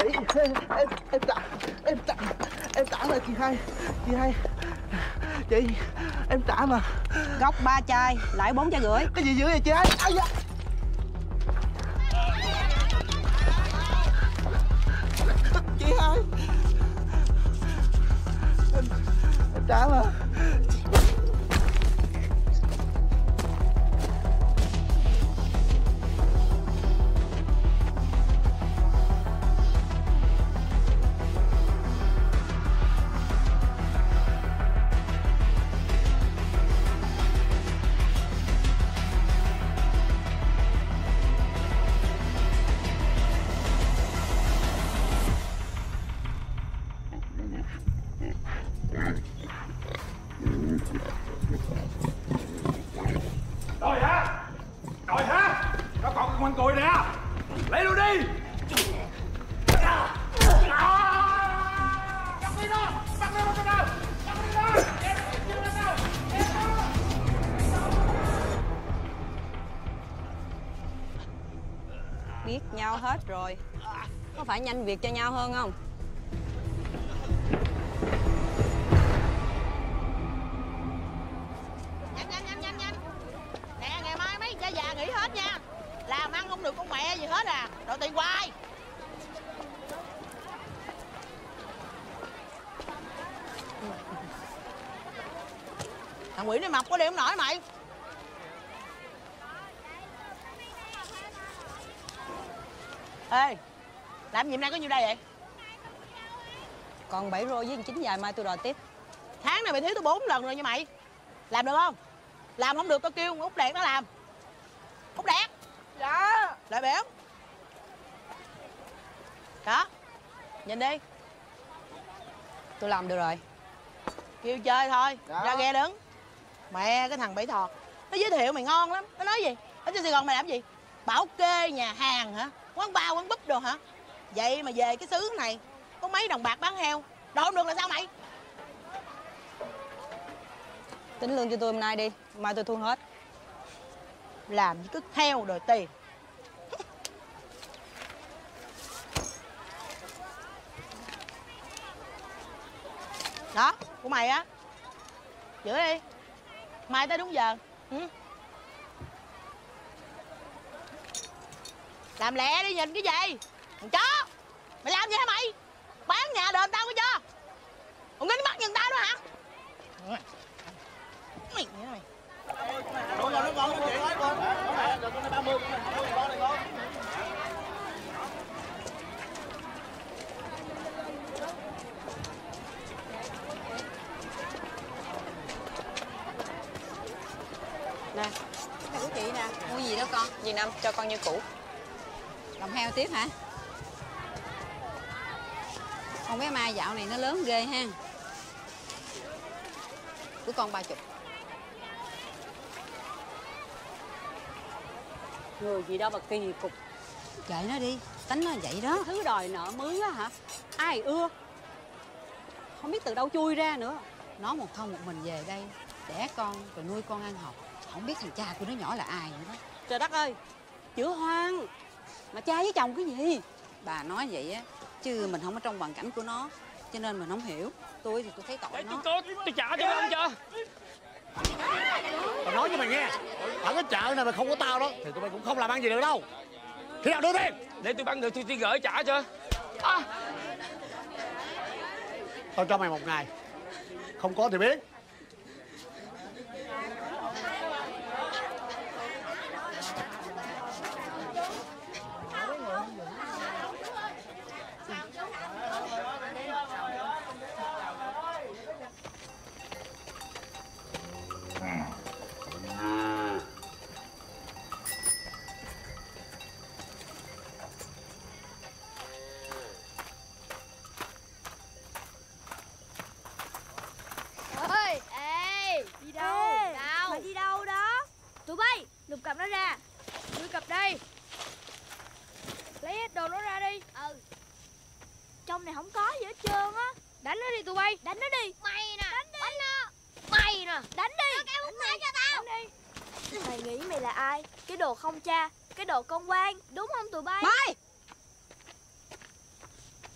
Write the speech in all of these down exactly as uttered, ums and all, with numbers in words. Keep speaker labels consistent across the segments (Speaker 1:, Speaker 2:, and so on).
Speaker 1: em em trả em trả em trả mà chị hai, chị hai, chị em trả mà.
Speaker 2: Gốc ba chai lại bốn chai rưỡi.
Speaker 1: Cái gì dữ vậy chị hai? Ai da. Chị hai em, em trả mà.
Speaker 3: Rồi hả? Rồi hả? Nó còn cái quanh cùi nè, lấy luôn đi. Bắt đi nó, bắt đi nó cho nào, bắt đi nó, em chưa lên đâu, em
Speaker 2: Biết nhau hết rồi, có phải nhanh việc cho nhau hơn không?
Speaker 4: Nhanh nhanh nhanh nhanh nhanh. Nè ngày mai mấy cha già nghỉ hết nha. Làm ăn không được con mẹ gì hết à. Đòi tiền hoài. Thằng quỷ này mập có đi không nổi mày. Ê, làm gì hôm nay có nhiêu đây vậy?
Speaker 2: Còn bảy rô với chín dài mai tôi đòi tiếp.
Speaker 4: Tháng này mày thiếu tôi bốn lần rồi nha mày. Làm được không? Làm không được tao kêu Út Đẹp nó làm. Út Đẹp. Dạ. Lại béo. Đó. Nhìn đi.
Speaker 2: Tôi làm được rồi.
Speaker 4: Kêu chơi thôi.
Speaker 1: Dạ.
Speaker 4: Ra ghe đứng. Mẹ cái thằng Bảy Thọt. Nó giới thiệu mày ngon lắm. Nó nói gì? Ở trên Sài Gòn mày làm gì? Bảo kê nhà hàng hả? Quán bar, quán búp đồ hả? Vậy mà về cái xứ này có mấy đồng bạc bán heo. Đồ không được là sao mày?
Speaker 2: Tính lương cho tôi hôm nay đi, mai tôi thu hết.
Speaker 4: Làm như cứ heo đòi tiền. Đó, của mày á. Giữ đi. Mai tới đúng giờ. Ừ. Làm lẹ đi, nhìn cái gì? Thằng chó. Mày làm gì hả mày? Bán nhà đền tao có cho. Còn nín mắt nhìn tao nữa hả? Mày nhớ mày.
Speaker 1: Nó ngon, nó ngon, nó chuyện hết con. Rồi con này ba mươi, con này con này ngon.
Speaker 2: Nè, cái của chị nè. Mua gì đó con? Dì Năm cho con như cũ.
Speaker 5: Lòng heo tiếp hả? Con bé Mai dạo này nó lớn ghê ha. Của con ba chục.
Speaker 2: Người gì đâu mà kỳ cục.
Speaker 5: Kệ nó đi, tính nó vậy đó.
Speaker 2: Thứ đòi nợ mướn á hả? Ai ưa. Không biết từ đâu chui ra nữa.
Speaker 5: Nó một thân một mình về đây đẻ con rồi nuôi con ăn học. Không biết thằng cha của nó nhỏ là ai nữa đó.
Speaker 2: Trời đất ơi, chữa hoang. Mà cha với chồng cái gì?
Speaker 5: Bà nói vậy á, chứ mình không ở trong hoàn cảnh của nó, cho nên mình không hiểu. Tôi thì tôi thấy tội nó.
Speaker 3: Tôi tôi trả cho ông chưa?
Speaker 6: Tao nói cho mày nghe, ở cái chợ này mà không có tao đó thì tụi mày cũng không làm ăn gì được đâu. Khi nào đưa tiền?
Speaker 3: Để tôi băng được tôi, tôi gửi trả cho. À.
Speaker 6: Tao cho mày một ngày, không có thì biết.
Speaker 7: Ơi, ê, đi đâu? Ê, đâu? Mày đi đâu đó? Tụi bay, lục cặp nó ra. Đưa cặp đây. Lấy hết đồ nó ra đi. Ừ. Trong này không có gì hết trơn á. Đánh nó đi tụi bay. Đánh nó đi. Mày nè. Đánh đi. Đánh nó. Mày nè. Đánh đi. Nó đánh đi. Cho tao. Đánh đi. Mày nghĩ mày là ai? Cái đồ không cha, cái đồ con quan, đúng không tụi bay?
Speaker 5: Mai!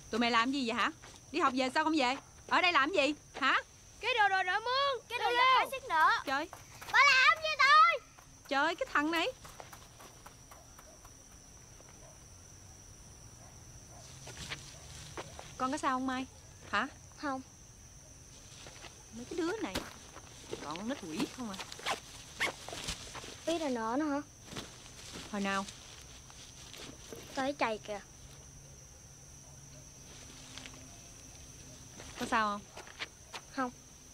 Speaker 8: Tụi mày làm gì vậy hả? Đi học về sao không về? Ở đây làm gì hả?
Speaker 7: Cái đồ đồ nợ mương, cái đồ giải xiết nợ.
Speaker 8: Trời,
Speaker 7: Bà làm gì tôi?
Speaker 8: trời cái thằng này. Con có sao không Mai? Hả?
Speaker 7: Không.
Speaker 8: Mấy cái đứa này còn nít quỷ không à.
Speaker 7: Biết là nợ nó hả?
Speaker 8: Hồi nào?
Speaker 7: Tới chày kìa.
Speaker 8: Có sao không?
Speaker 7: Không.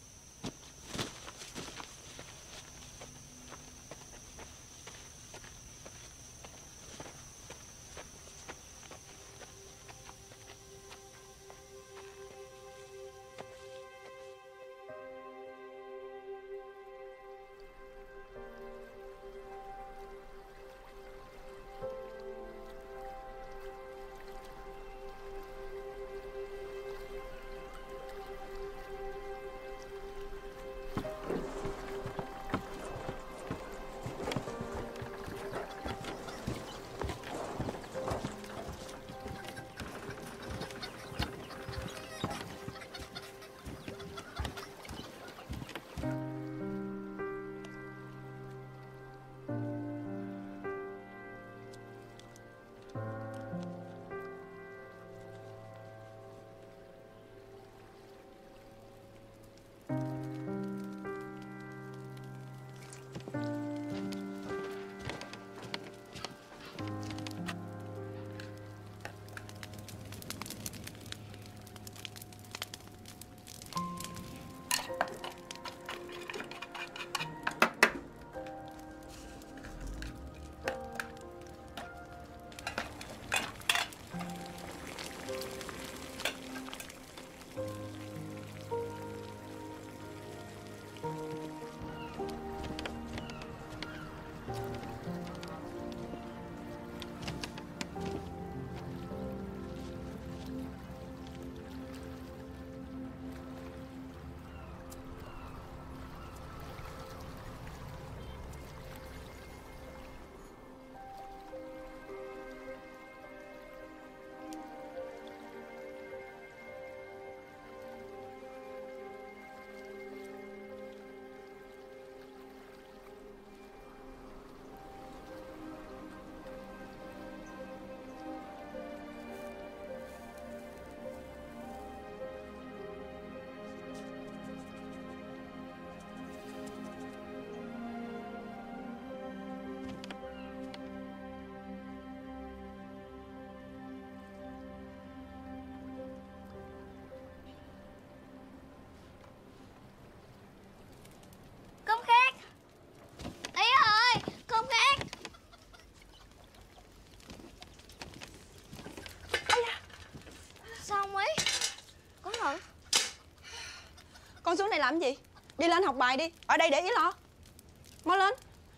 Speaker 5: Con xuống đây làm gì? Đi lên học bài đi. Ở đây để ý lo. Mau lên.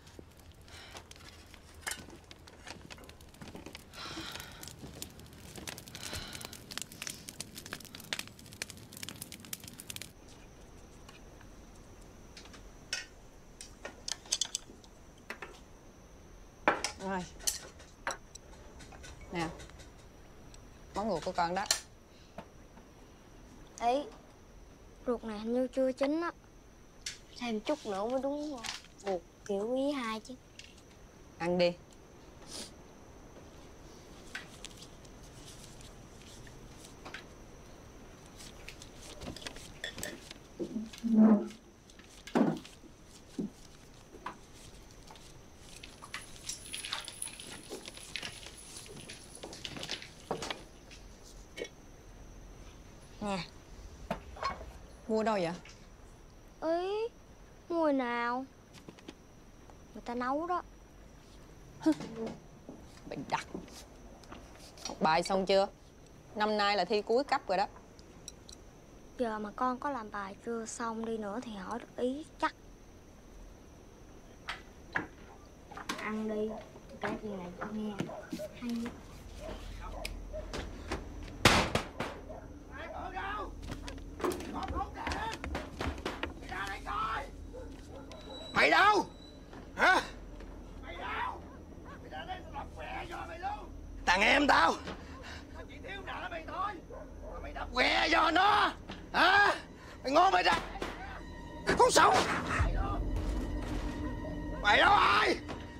Speaker 5: Rồi. Nè. Món ruột của con đó.
Speaker 7: Ấy, ruột này hình như chưa chín á. Thêm chút nữa mới đúng ruột kiểu quý hai chứ.
Speaker 5: Ăn đi.
Speaker 7: Nè.
Speaker 5: Mua đâu vậy?
Speaker 7: Ấy, mua nào? Người ta nấu đó.
Speaker 5: Bị đặt. Học bài xong chưa? Năm nay là thi cuối cấp rồi đó.
Speaker 7: Giờ mà con có làm bài chưa xong đi nữa thì hỏi được ý chắc. Ăn đi, cái gì này cho nghe. Hay.
Speaker 6: Mày đâu? Hả?
Speaker 3: Mày đâu? Mày ra đây tao lập quẹ cho mày luôn.
Speaker 6: Thằng em tao.
Speaker 3: Tao chỉ thiếu nợ mày thôi.
Speaker 6: ghẹ do nó hả? Mày ngon mày ra con sống. Mày đâu rồi?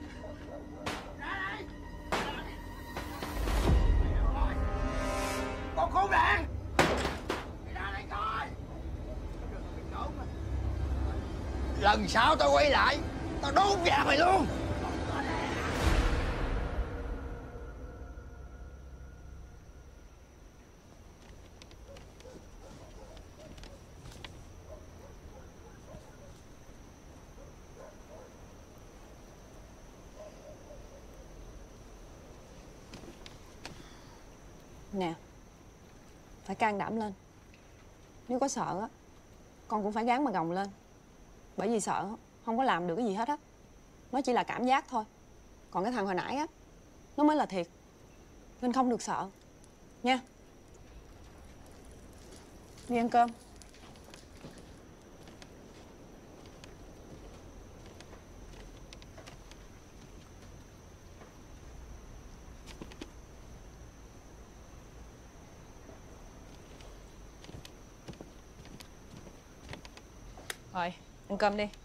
Speaker 6: Con khốn nạn, mày ra đây coi. Lần sau tao quay lại tao đốt nhà mày luôn.
Speaker 9: Nè, phải can đảm lên. Nếu có sợ á, con cũng phải gắng mà gồng lên. Bởi vì sợ không có làm được cái gì hết á. Nó chỉ là cảm giác thôi. Còn cái thằng hồi nãy á, nó mới là thiệt. Nên không được sợ nha. Đi ăn cơm. Rồi, ăn cơm đi.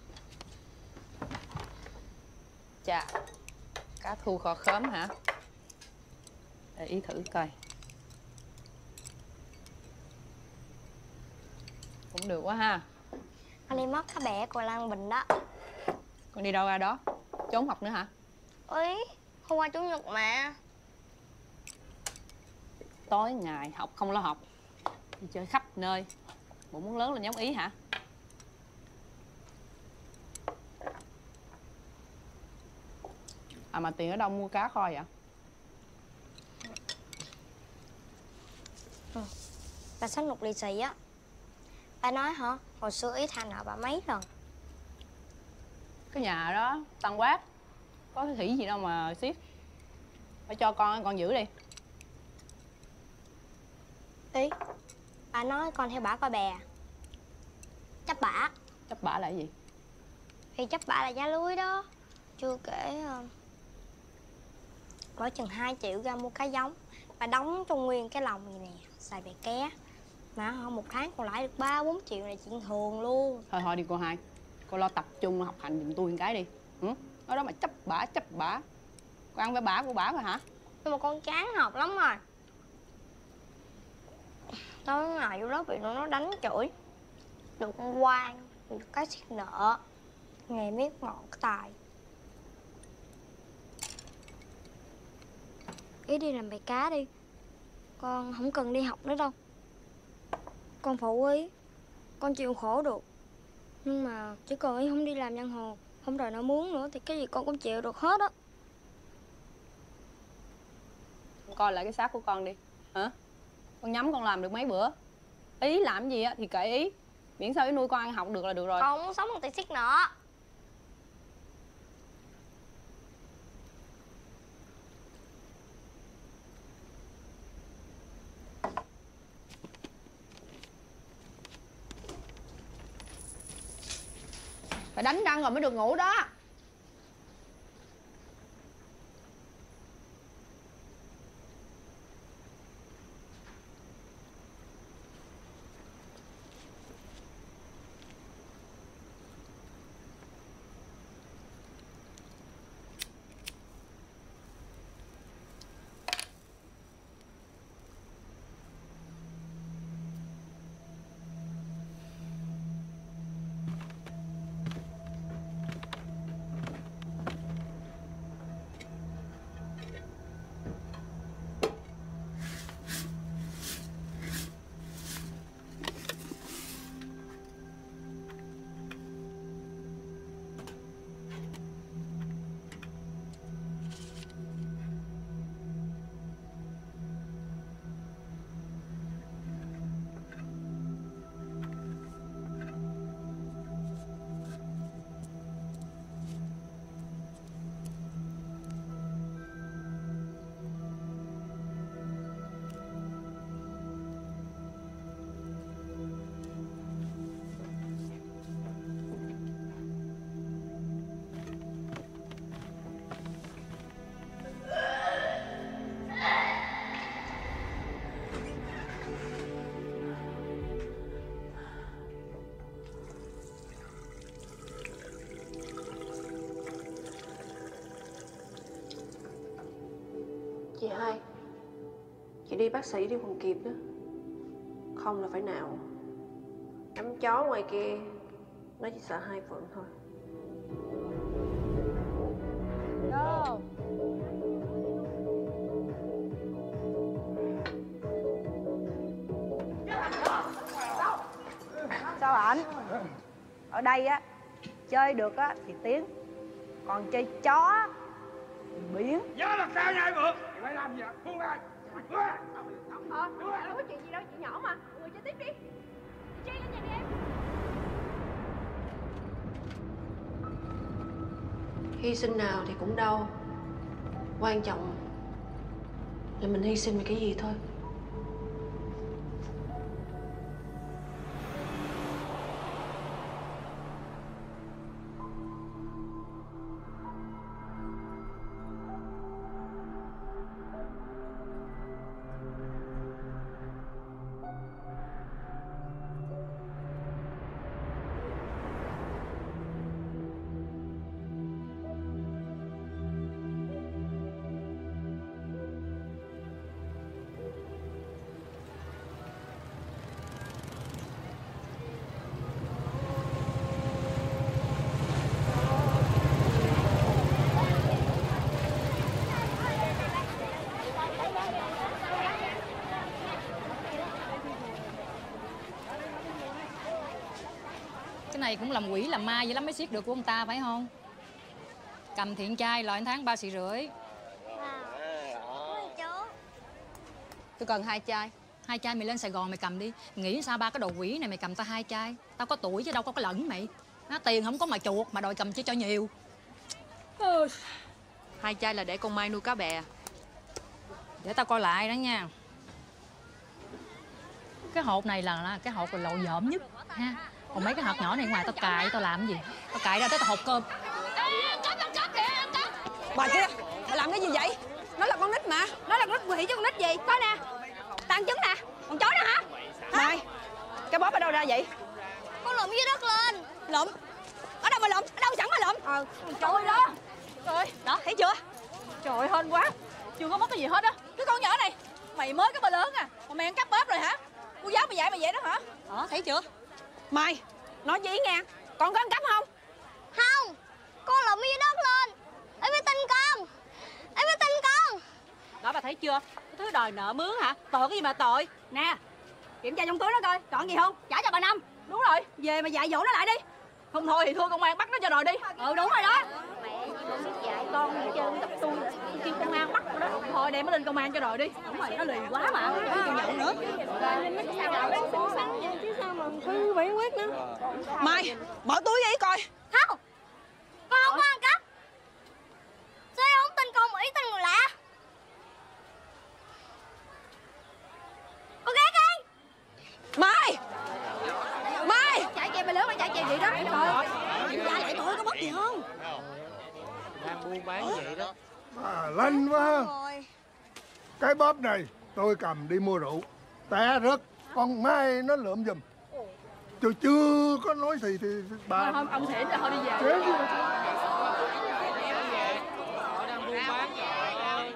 Speaker 9: Chà, cá thu kho khóm hả? Để ý thử coi. Cũng được quá ha.
Speaker 7: Con đi mất cá bẻ của Lan Bình đó.
Speaker 9: Con đi đâu ra đó? Trốn học nữa hả?
Speaker 7: Ý, hôm qua chủ nhật mà.
Speaker 9: Tối ngày học không lo học, đi chơi khắp nơi. Bộ muốn lớn lên giống Ý hả? À mà tiền ở đâu mua cá kho vậy?
Speaker 7: Ừ. Bà sách nục lì xì á. Bà nói hả, hồi xưa Ý tha nợ bà mấy lần.
Speaker 9: Cái nhà đó tăng quát, có cái khỉ gì đâu mà xiết. Phải cho con, con giữ đi.
Speaker 7: Ý, bà nói con theo bả coi bè. Chấp bả.
Speaker 9: Chấp bả là cái gì?
Speaker 7: Thì chấp bả là giá lưới đó. Chưa kể bỏ chừng hai triệu ra mua cá giống. Bà đóng trong nguyên cái lồng này nè, xài bè ké. Mà họ một tháng còn lãi được ba bốn triệu là chuyện thường luôn.
Speaker 9: Thôi thôi đi cô hai, cô lo tập trung học hành giùm tôi một cái đi. Ừ? Ở đó mà chấp bả chấp bả. Cô ăn với bả của bả rồi hả?
Speaker 7: Nhưng mà con chán học lắm rồi. Tối ngày vô đó bị nó đánh chửi. Được con quan, được cái xiết nợ. Ngày biết mọn cái tài. Ý đi làm bè cá đi. Con không cần đi học nữa đâu. Con phụ Ý. Con chịu khổ được. Nhưng mà chỉ cần Ý không đi làm văn hồ, không đòi nợ mướn nữa thì cái gì con cũng chịu được hết á.
Speaker 9: Coi lại cái xác của con đi. Hả? Con nhắm con làm được mấy bữa? Ý làm gì á thì kệ Ý. Miễn sao Ý nuôi con ăn học được là được rồi.
Speaker 7: Con không muốn sống bằng tiền xiết nợ.
Speaker 9: Phải đánh răng rồi mới được ngủ đó.
Speaker 10: hai. Chị đi bác sĩ đi còn kịp đó. Không là phải nào. Đám chó ngoài kia nó chỉ sợ hai Phượng thôi.
Speaker 7: Vô.
Speaker 11: Sao anh? Ở đây á, chơi được á thì tiến, còn chơi chó thì biến.
Speaker 3: Nhớ là sao nha Phượng? Chị phải làm gì ạ? Buông ra.
Speaker 7: Ờ, đâu có chuyện gì đâu, chị nhỏ mà. Người chơi tiếp đi. Chị lên nhà đi em.
Speaker 10: Hy sinh nào thì cũng đau. Quan trọng là mình hy sinh vì cái gì thôi.
Speaker 12: Cái này cũng làm quỷ làm ma vậy lắm mới siết được của ông ta phải không? Cầm thiện trai loại tháng ba xị rưỡi.
Speaker 9: Tôi cần hai chai.
Speaker 12: Hai chai mày lên Sài Gòn mày cầm đi. Nghĩ sao ba cái đồ quỷ này mày cầm tao hai chai. Tao có tuổi chứ đâu có cái lẫn mày. Nó tiền không có mà chuột mà đòi cầm chứ cho nhiều.
Speaker 8: Ừ. Hai chai là để con Mai nuôi cá bè.
Speaker 12: Để tao coi lại đó nha. Cái hộp này là, là cái hộp là lộ dởm nhất ha. Còn mấy cái hộp nhỏ này ngoài tao cài tao làm cái gì? Tao cài ra tới tao hộp cơm.
Speaker 9: Bà kia, bà làm cái gì vậy? Nó là con nít mà.
Speaker 7: Nó là con nít quỷ chứ con nít gì? Coi nè. Tàn trứng nè. Còn chó nè hả?
Speaker 9: Mai, cái bóp ở đâu ra vậy?
Speaker 7: Con lụm dưới đất lên.
Speaker 9: Lụm? Ở đâu mà lụm? Ở đâu sẵn mà lụm?
Speaker 7: Ờ, trời ơi đó.
Speaker 8: Trời ơi,
Speaker 9: đó, thấy chưa?
Speaker 8: Trời ơi, hên quá. Chưa có mất cái gì hết á. Cái con nhỏ này, mày mới cái ba lớn à mà mày ăn cắp bóp rồi hả? Cô giáo mày dạy mày vậy đó hả?
Speaker 9: Ờ, thấy chưa? Mai, nói với nghe, con có ăn cắp không?
Speaker 7: Không. Con lụm dưới đất lên. Em mới tin con. Em mới tin con.
Speaker 8: Đó bà thấy chưa? Cái thứ đòi nợ mướn hả? Tội cái gì mà tội. Nè, kiểm tra trong túi nó coi, còn gì không? Trả cho bà Năm. Đúng rồi, về mà dạy dỗ nó lại đi. Không thôi thì thua công an bắt nó cho rồi đi. Ừ đúng rồi đó. Mẹ con biết dạy con hết trơn tập tôi kêu công an bắt nó đó. Thôi đem nó lên công an cho rồi đi. Đúng rồi, nó lì quá mà. Không chịu nhận nữa.
Speaker 7: Chứ sao mà cứ bị quyết nữa.
Speaker 9: Mai, mở túi giấy coi.
Speaker 7: Không. Con không có ăn cắp. Sao em không tin con mà ý tin người lạ? Con ghét đi.
Speaker 9: Mai. Mai.
Speaker 8: Chạy chè mày lớn mà chạy chè gì đó. Trời.
Speaker 4: Kiểm tra lại tôi có mất gì không?
Speaker 6: Đang buôn bán vậy đó.
Speaker 13: À, lanh quá. Cái bóp này tôi cầm đi mua rượu, té rớt, con Mai nó lượm giùm. Chưa chưa có nói gì thì bà.
Speaker 8: Thôi ông Thiện là thôi đi về.
Speaker 13: Chết đi.
Speaker 6: Họ đang buôn bán rồi.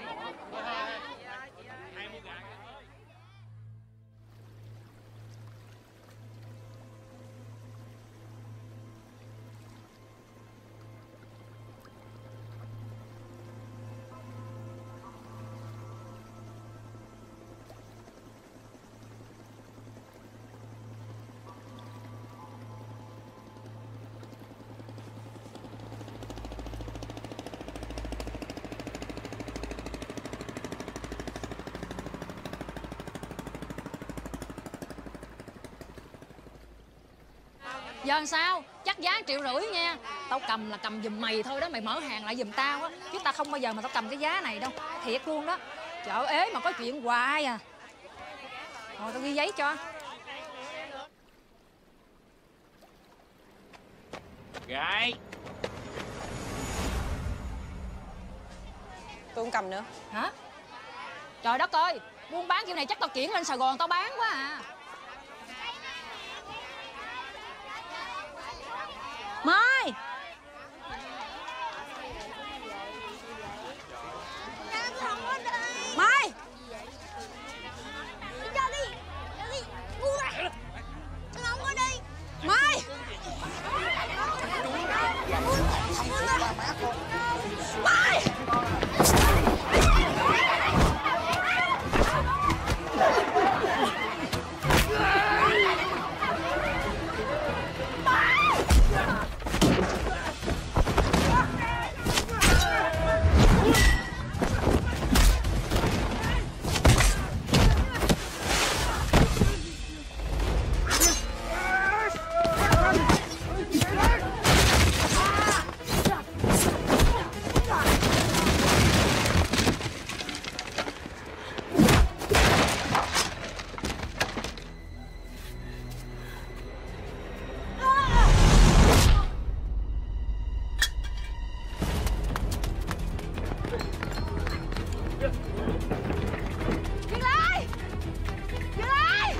Speaker 12: Giờ sao? Chắc giá triệu rưỡi nha. Tao cầm là cầm giùm mày thôi đó. Mày mở hàng lại giùm tao á. Chứ tao không bao giờ mà tao cầm cái giá này đâu. Thiệt luôn đó. Chợ ế mà có chuyện hoài à. Rồi tao ghi giấy cho.
Speaker 6: Gái.
Speaker 9: Tôi không cầm nữa.
Speaker 12: Hả? Trời đất ơi. Buôn bán kiểu này chắc tao chuyển lên Sài Gòn tao bán quá à.
Speaker 11: Mai.
Speaker 7: Con không có đi. Dừng lại! Dừng lại!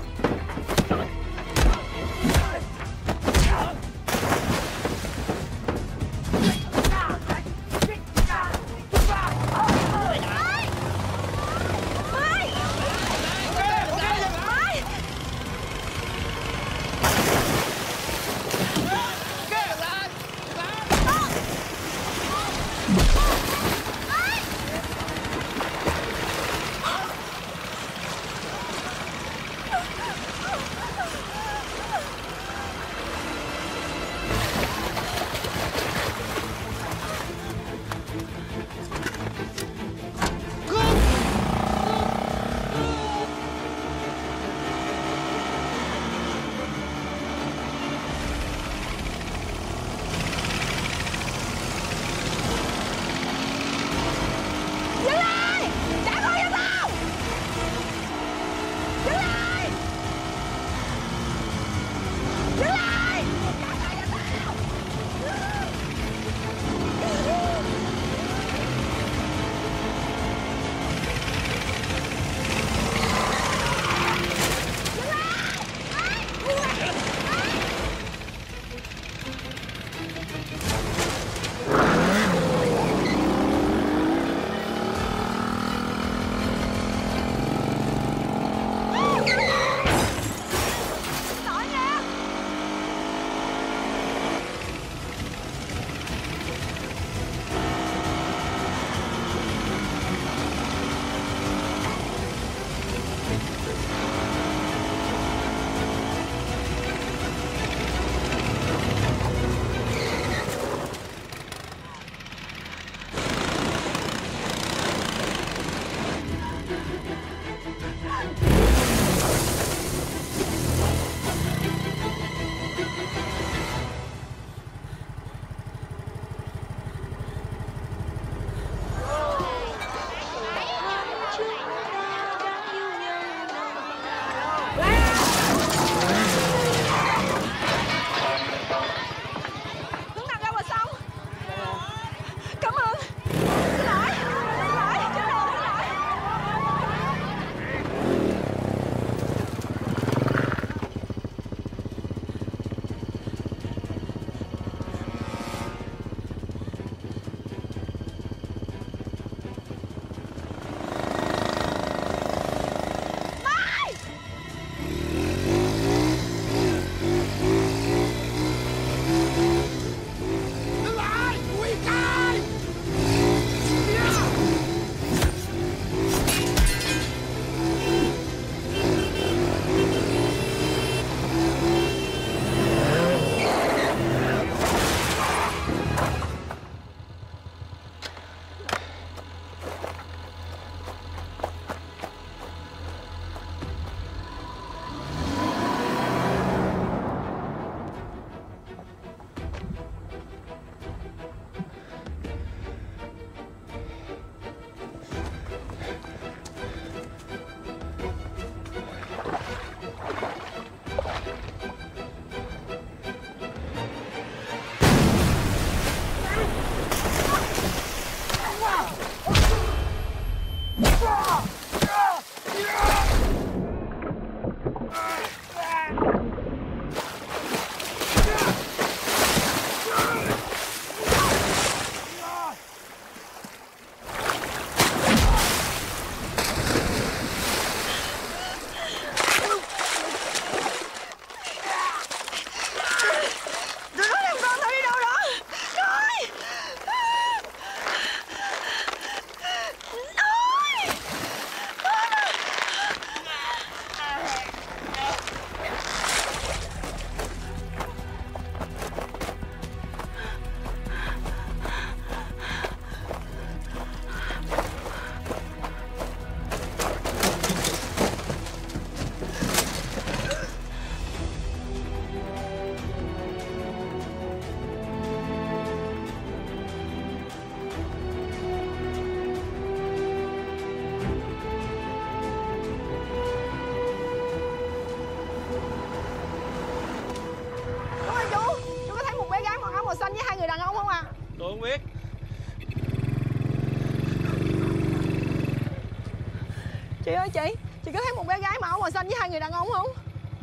Speaker 9: Chị ơi chị, chị có thấy một bé gái mặc áo màu xanh với hai người đàn ông không?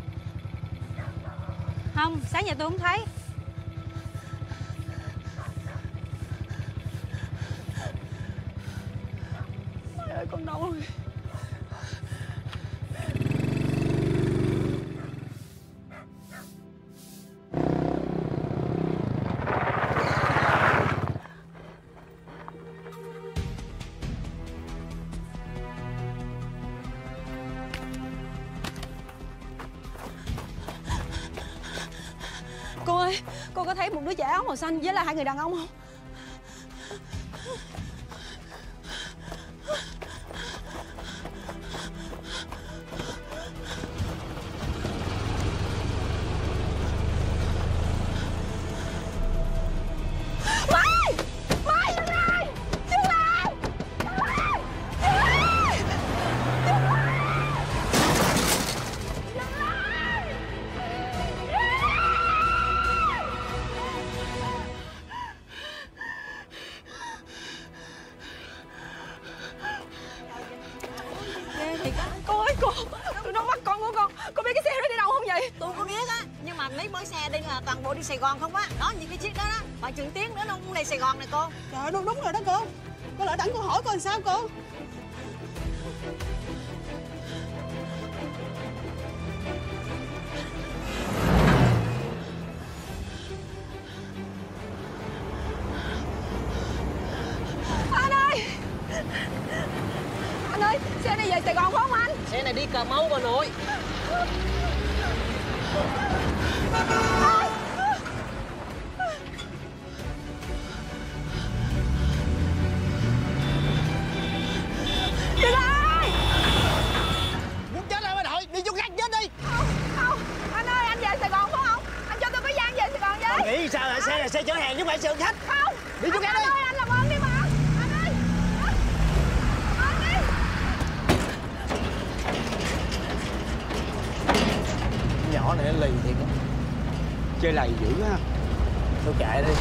Speaker 2: Không, sáng giờ tôi không thấy.
Speaker 9: Trời ơi, con đâu rồi? Cô ơi, cô có thấy một đứa trẻ áo màu xanh với là hai người đàn ông không? Mai! Mai, dừng lại! Dừng lại! Dừng lại! Dừng lại! Dừng lại! Dừng lại! Ghê thiệt á. Cô ơi, cô, tụi nó bắt con của con. Cô biết cái xe đó đi đâu không vậy?
Speaker 5: Tôi có biết á, nhưng mà mấy mớ xe đây là toàn bộ đi Sài Gòn không á. Đó, những cái chiếc đó đó, bà Trường Tiến nữa nó cũng lên Sài Gòn này cô.
Speaker 9: Trời ơi, đúng, đúng rồi đó cô. Cô lỡ đặng cô hỏi cô làm sao cô? Anh ơi! Anh ơi, xe này về Sài Gòn phải không anh?
Speaker 5: Xe này đi Cà Mau bà nội.
Speaker 9: Dừng lại!
Speaker 6: Muốn chết rồi bà nội, đi vô gắt chết đi.
Speaker 9: Không, không. Anh ơi, anh về Sài Gòn phải không? Anh cho tôi có gian về Sài Gòn với.
Speaker 6: Bà nghĩ sao hả? Xe là xe chở hàng chứ không phải xe khách.
Speaker 9: Không.
Speaker 6: Đi vô gắt đi.
Speaker 9: Anh ơi, anh làm ơn đi mà. Anh ơi. Anh đi.
Speaker 6: Nhỏ này nó lì thiệt á. Chơi lầy dữ ha. Thôi chạy đi.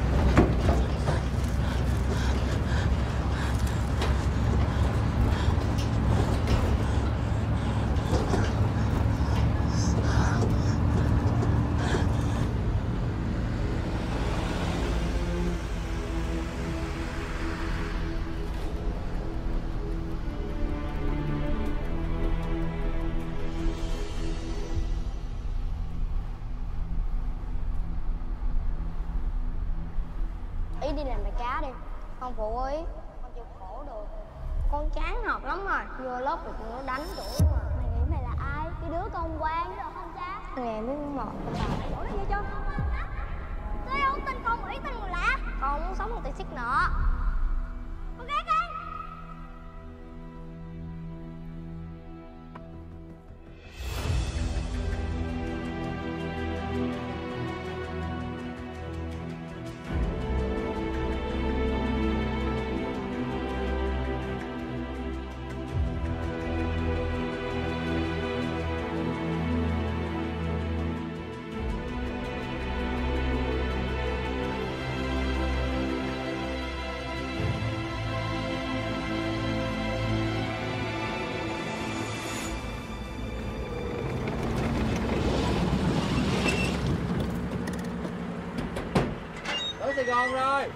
Speaker 7: Ý đi làm bài cá đi. Con phụ ý. Con chịu khổ được. Con chán học lắm rồi. Vô lớp rồi tụi nó đánh đuổi mà. Mày nghĩ mày là ai? Cái đứa con quan đó không cha? Nghe biết một con bà. Đổ nó nghe chưa? Tôi đâu tin con mà ý tin người lạ. Con muốn sống một tiền xích nợ. Con ghét đi.
Speaker 3: Tới Sài Gòn rồi.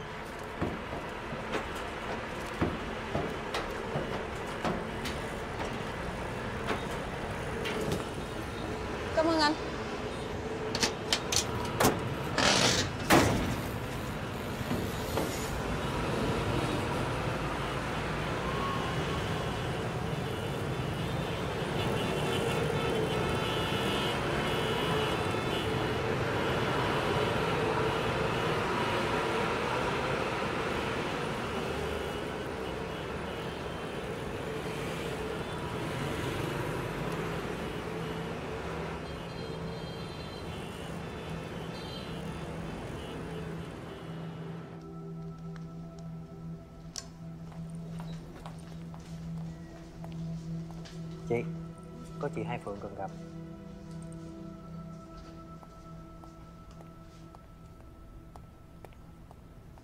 Speaker 9: Cảm ơn anh.
Speaker 14: Chị, có chị Hai Phượng cần gặp.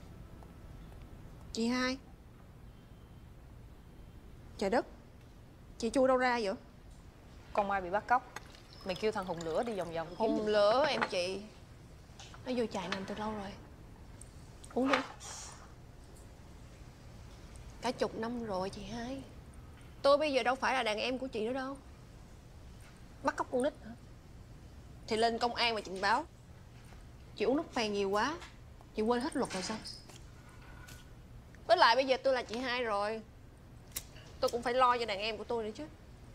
Speaker 9: Chị Hai. Trời đất,
Speaker 10: Chị chui đâu ra vậy?
Speaker 9: Con Mai bị bắt cóc. Mày kêu thằng Hùng Lửa đi vòng vòng.
Speaker 10: Hùng Lửa em chị. Nó vô chạy nằm từ lâu rồi. Uống đi. Cả chục năm rồi chị hai. Tôi bây giờ đâu phải là đàn em của chị nữa đâu. Bắt cóc con nít hả? Thì lên công an mà trình báo. Chị uống nước phèn nhiều quá, chị quên hết luật rồi sao? Với lại bây giờ tôi là chị hai rồi, tôi cũng phải lo cho đàn em của tôi nữa chứ.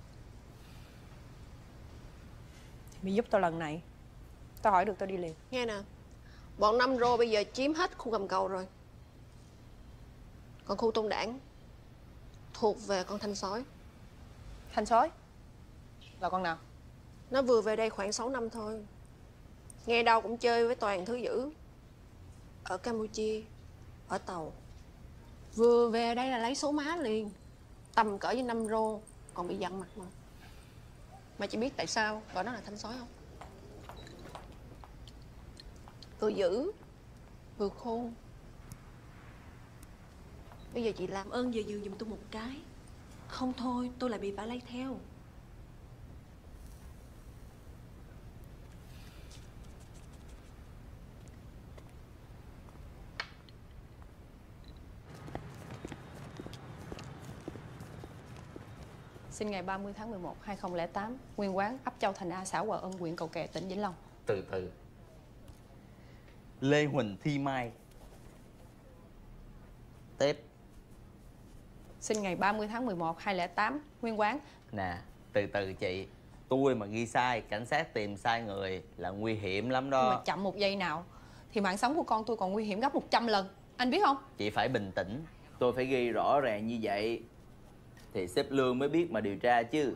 Speaker 9: Mày giúp tao lần này, tao hỏi được tao đi liền.
Speaker 10: Nghe nè, bọn Năm Rô bây giờ chiếm hết khu Gầm Cầu rồi. Còn khu Tôn Đản thuộc về con Thanh Sói.
Speaker 9: Thanh Sói? Là con nào?
Speaker 10: Nó vừa về đây khoảng sáu năm thôi. Nghe đâu cũng chơi với toàn thứ dữ. Ở Campuchia, ở tàu. Vừa về đây là lấy số má liền. Tầm cỡ với Năm Rô, còn bị giận mặt mà. Mà chị biết tại sao gọi nó là Thanh Sói không? Vừa dữ, vừa khôn. Bây giờ chị làm ơn về giường giùm tôi một cái. Không thôi tôi lại bị vả lây theo.
Speaker 9: Sinh ngày ba mươi tháng mười một hai nghìn không trăm lẻ tám, nguyên quán ấp Châu Thành A, xã Hòa Ân, huyện Cầu Kè, tỉnh Vĩnh Long.
Speaker 15: Từ từ. Lê Huỳnh Thi Mai. Tiếp.
Speaker 9: Sinh ngày ba mươi tháng mười một hai nghìn không trăm lẻ tám, nguyên quán.
Speaker 15: Nè, từ từ chị. Tôi mà ghi sai, cảnh sát tìm sai người là nguy hiểm lắm đó.
Speaker 9: Mà chậm một giây nào thì mạng sống của con tôi còn nguy hiểm gấp một trăm lần. Anh biết không?
Speaker 15: Chị phải bình tĩnh. Tôi phải ghi rõ ràng như vậy thì sếp Lương mới biết mà điều tra chứ.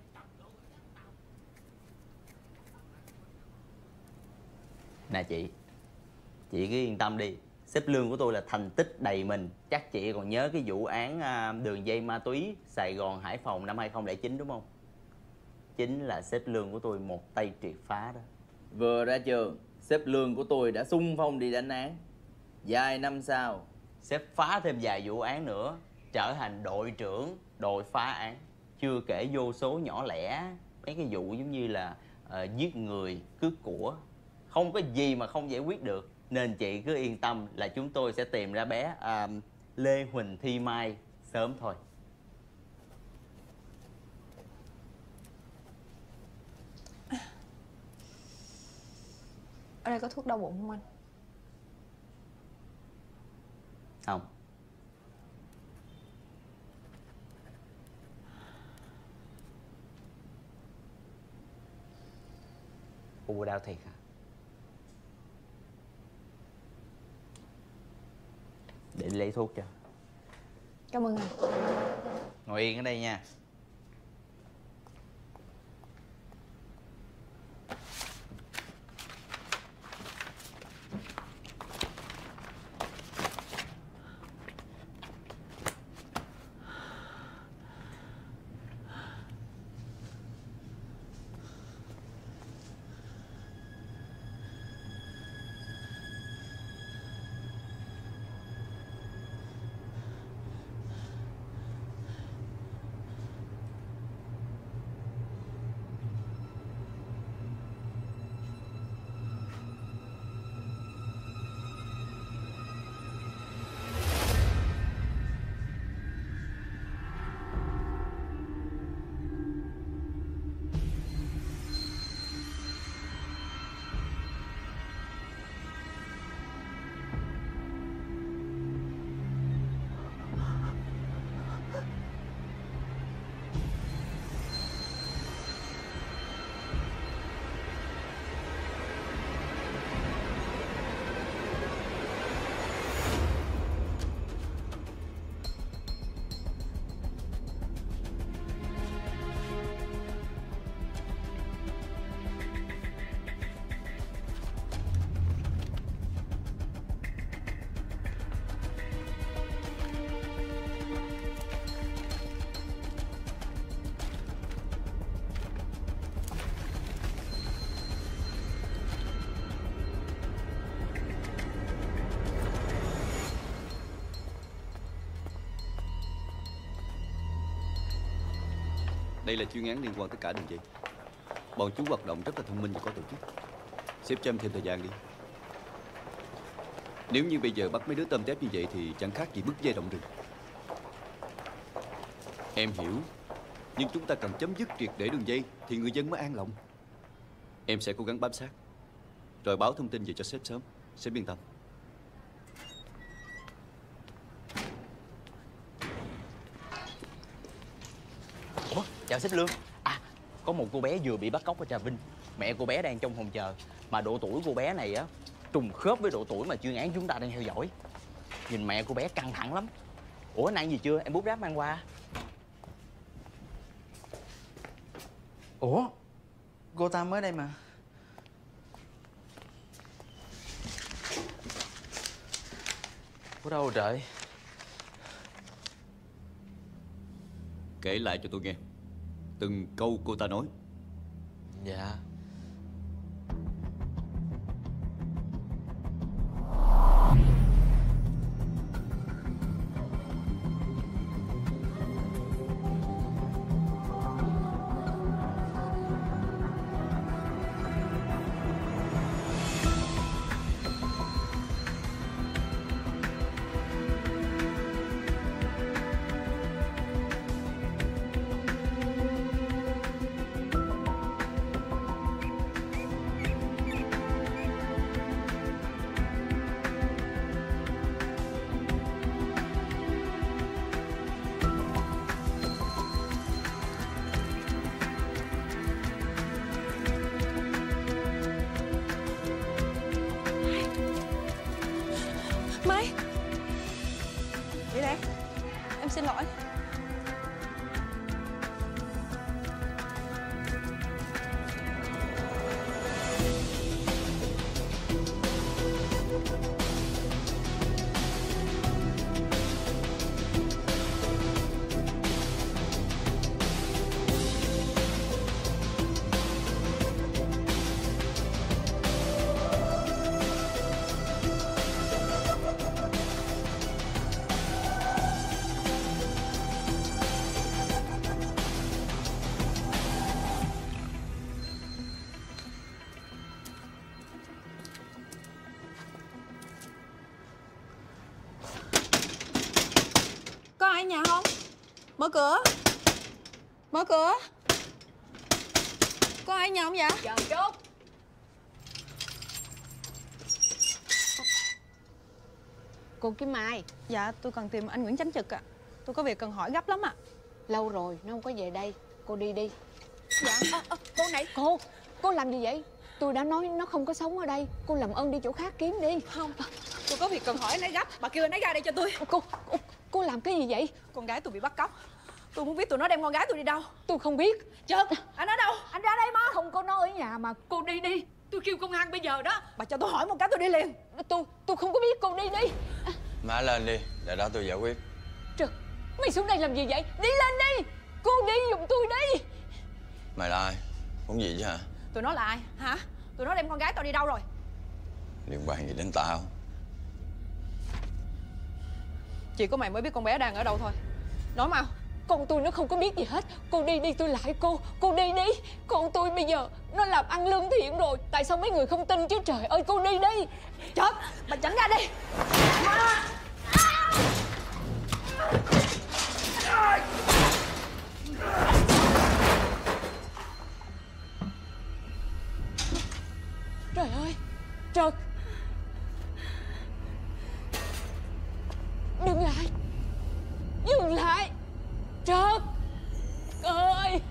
Speaker 15: Nè chị, chị cứ yên tâm đi. Sếp Lương của tôi là thành tích đầy mình. Chắc chị còn nhớ cái vụ án đường dây ma túy Sài Gòn Hải Phòng năm hai nghìn không trăm lẻ chín đúng không? Chính là sếp Lương của tôi một tay triệt phá đó. Vừa ra trường, sếp Lương của tôi đã xung phong đi đánh án. Vài năm sau, sếp phá thêm vài vụ án nữa, trở thành đội trưởng đội phá án. Chưa kể vô số nhỏ lẻ, mấy cái vụ giống như là uh, giết người, cướp của. Không có gì mà không giải quyết được. Nên chị cứ yên tâm là chúng tôi sẽ tìm ra bé uh, Lê Huỳnh Thi Mai sớm thôi.
Speaker 9: Ở đây có thuốc đau bụng không anh?
Speaker 15: Không. U đau thiệt hả? Để lấy thuốc cho.
Speaker 9: Cảm ơn anh.
Speaker 15: Ngồi yên ở đây nha.
Speaker 16: Đây là chuyên án liên quan tất cả đường dây. Bọn chúng hoạt động rất là thông minh và có tổ chức. Sếp cho em thêm thời gian đi. Nếu như bây giờ bắt mấy đứa tôm tép như vậy thì chẳng khác gì bứt dây động rừng. Em hiểu, nhưng chúng ta cần chấm dứt triệt để đường dây thì người dân mới an lòng. Em sẽ cố gắng bám sát, rồi báo thông tin về cho sếp sớm. Sếp yên tâm.
Speaker 15: Ủa, chào sếp Lương. À, có một cô bé vừa bị bắt cóc ở Trà Vinh. Mẹ cô bé đang trong phòng chờ. Mà độ tuổi cô bé này á trùng khớp với độ tuổi mà chuyên án chúng ta đang theo dõi. Nhìn mẹ cô bé căng thẳng lắm. Ủa, anh ăn gì chưa? Em bút ráp mang qua. Ủa, cô ta mới đây mà. Ở đâu rồi trời?
Speaker 16: Kể lại cho tôi nghe từng câu cô ta nói.
Speaker 15: Dạ.
Speaker 9: Mai, đi đây. Em xin lỗi. Có ai ở nhà không? Mở cửa. Mở cửa. Có ai ở nhà không vậy?
Speaker 8: Chờ chút.
Speaker 10: Cô Kim Mai.
Speaker 9: Dạ, tôi cần tìm anh Nguyễn Chánh Trực ạ. Tôi có việc cần hỏi gấp lắm ạ.
Speaker 10: Lâu rồi nó không có về đây. Cô đi đi.
Speaker 9: Dạ.
Speaker 10: À, à, cô này. Cô, cô làm gì vậy? Tôi đã nói nó không có sống ở đây. Cô làm ơn đi chỗ khác kiếm đi.
Speaker 9: Không, tôi có việc cần hỏi anh ấy gấp. Bà kêu anh ấy ra đây cho tôi.
Speaker 10: Cô, cô, cô làm cái gì vậy?
Speaker 9: Con gái tôi bị bắt cóc. Tôi muốn biết tụi nó đem con gái tôi đi đâu.
Speaker 10: Tôi không biết.
Speaker 9: Chợt, anh ở đâu? Anh ra đây mau.
Speaker 10: Không có nó ở nhà mà. Cô đi đi.
Speaker 9: Tôi kêu công an bây giờ đó. Bà cho tôi hỏi một cái tôi đi liền.
Speaker 10: Tôi, tôi không có biết. Cô đi đi.
Speaker 17: Má lên đi, để đó tôi giải quyết.
Speaker 10: Trời, mày xuống đây làm gì vậy? Đi lên đi. Cô đi giùm tôi đi.
Speaker 17: Mày là ai? Muốn gì chứ hả?
Speaker 9: Tụi nó là ai? Hả? Tụi nó đem con gái tao đi đâu rồi?
Speaker 17: Liên quan gì đến tao?
Speaker 9: Chỉ có mày mới biết con bé đang ở đâu thôi. Nói mau.
Speaker 10: Con tôi nó không có biết gì hết. Cô đi đi, tôi lại cô. Cô đi đi. Con tôi bây giờ nó làm ăn lương thiện rồi. Tại sao mấy người không tin chứ trời ơi? Cô đi đi.
Speaker 9: Chết, bà tránh ra đi.
Speaker 10: Trời ơi, Trật. Dừng lại. Dừng lại. Trật ơi.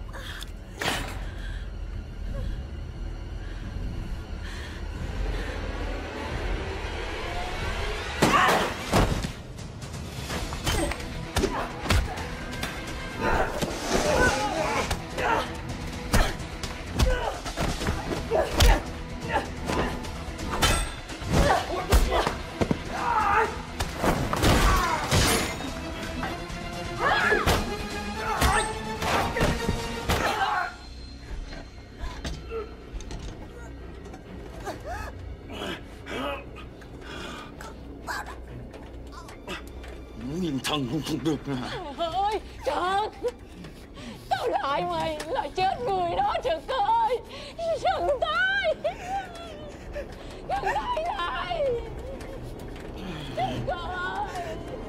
Speaker 17: Muốn nhìn thân cũng không được nữa hả?
Speaker 10: Trời ơi, Trật.
Speaker 18: tao lại mày là chết người đó Trực ơi. Dừng tay, dừng tay lại Trực ơi.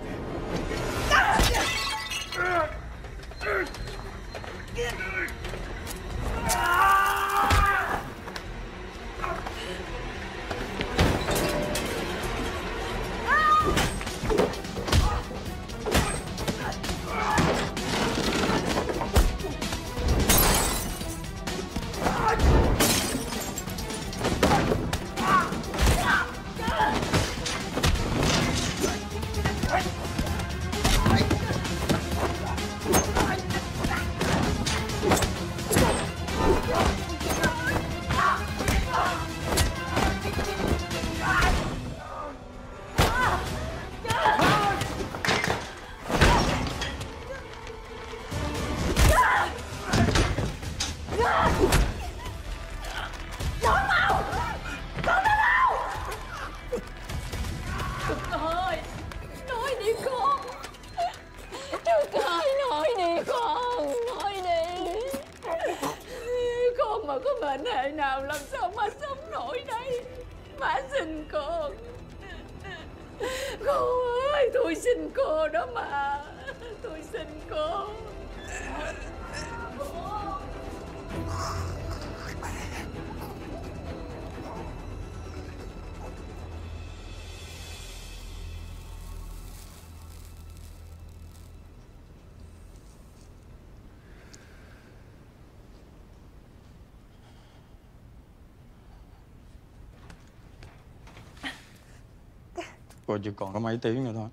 Speaker 17: Cô chỉ còn có mấy tiếng nữa thôi.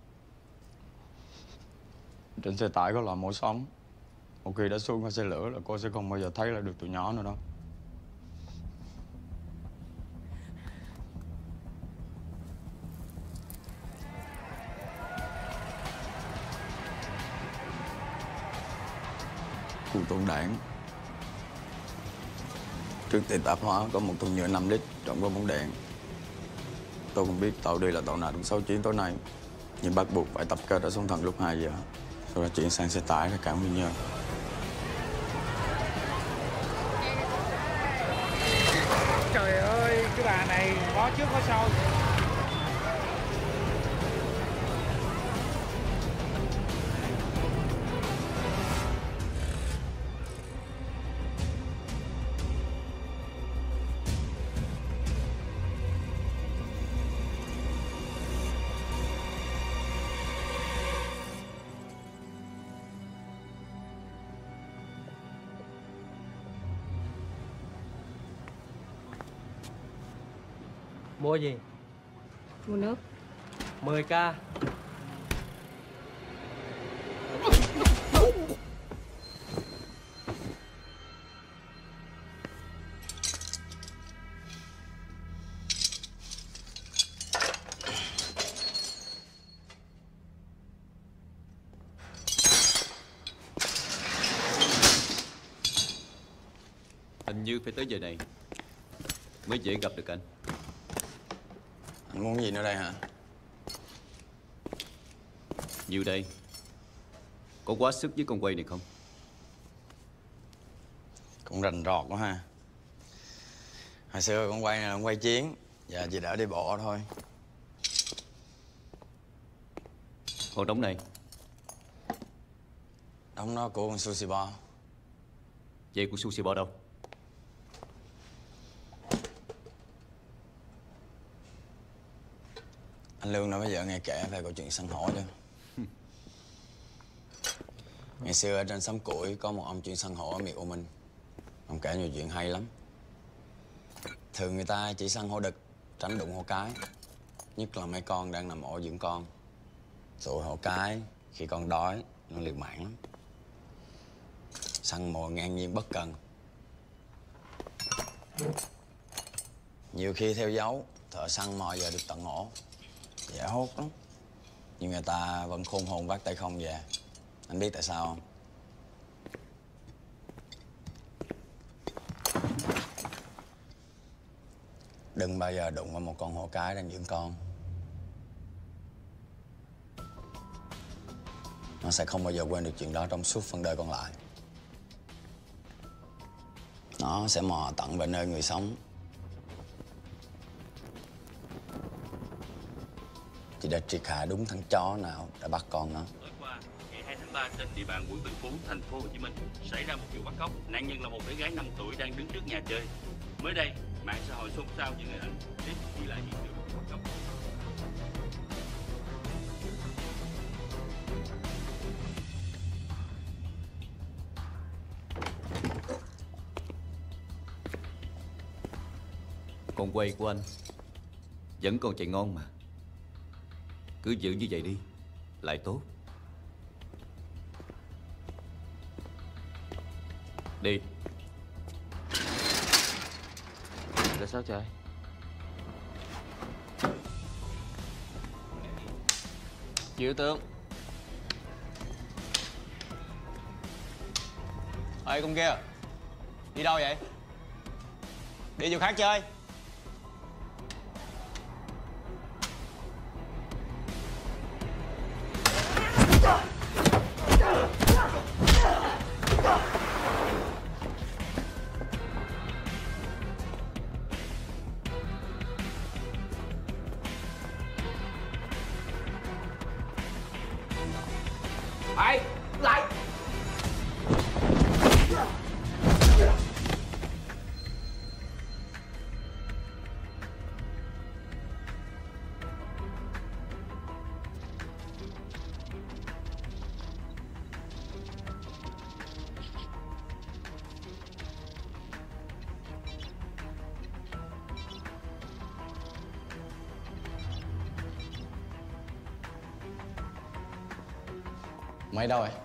Speaker 17: Trên xe tải có lò mổ sống. Một khi đã xuống khỏi xe lửa là cô sẽ không bao giờ thấy lại được tụi nhỏ nữa đâu. Khu tổn đạn. Trước tiệm tạp hóa có một thùng nhựa năm lít trộn có bóng đèn. Tôi không biết tàu đi là tàu nào trong sáu chuyến tối nay, nhưng bắt buộc phải tập kết ở sông Thần lúc hai giờ, sau đó chuyển sang xe tải ra cảng Quy Nhơn.
Speaker 19: Trời ơi, cái bà này có trước có sau.
Speaker 20: Mua gì?
Speaker 2: Mua nước.
Speaker 20: mười k.
Speaker 16: Hình như phải tới giờ này mới dễ gặp được anh.
Speaker 17: Anh muốn gì nữa đây hả?
Speaker 16: Nhiều đây. Có quá sức với con quay này không?
Speaker 17: Cũng rành rọt quá ha. Hồi xưa con quay này là con quay chiến, giờ chỉ đỡ đi bộ thôi.
Speaker 16: Còn đống này?
Speaker 17: Đống đó của con Sushi Bar.
Speaker 16: Vậy của Sushi Bar đâu?
Speaker 17: Anh Lương nói bây giờ nghe kể về câu chuyện săn hổ chứ. Ngày xưa ở trên xóm Củi có một ông chuyên săn hổ ở miệt U Minh. Ông kể nhiều chuyện hay lắm. Thường người ta chỉ săn hổ đực, tránh đụng hổ cái. Nhất là mấy con đang nằm ổ dưỡng con. Tụi hổ cái khi con đói nó liều mạng lắm. Săn mồi ngang nhiên bất cần. Nhiều khi theo dấu, thợ săn mò giờ được tận ổ. Dễ hốt lắm. Nhưng người ta vẫn khôn hồn vác tay không về. Anh biết tại sao không? Đừng bao giờ đụng vào một con hổ cái đang dưỡng con. Nó sẽ không bao giờ quên được chuyện đó trong suốt phần đời còn lại. nó sẽ mò tận về nơi người sống. Chị đã triệt hạ đúng thằng chó nào đã bắt con nó.
Speaker 21: Tối qua, ngày hai tháng ba, trên địa bàn quận Tân Phú, thành phố Hồ Chí Minh xảy ra một vụ bắt cóc. Nạn nhân là một bé gái năm tuổi đang đứng trước nhà chơi. Mới đây, mạng xã hội xôn xao những hình ảnh clip ghi lại hiện trường bắt cóc.
Speaker 16: Con quay của anh vẫn còn chạy ngon mà. Cứ giữ như vậy đi, lại tốt. Đi.
Speaker 15: Là sao trời? Chịu tướng.
Speaker 22: Ê con kia, đi đâu vậy? Đi chỗ khác chơi.
Speaker 3: Ê, lại.
Speaker 22: Mày đâu rồi?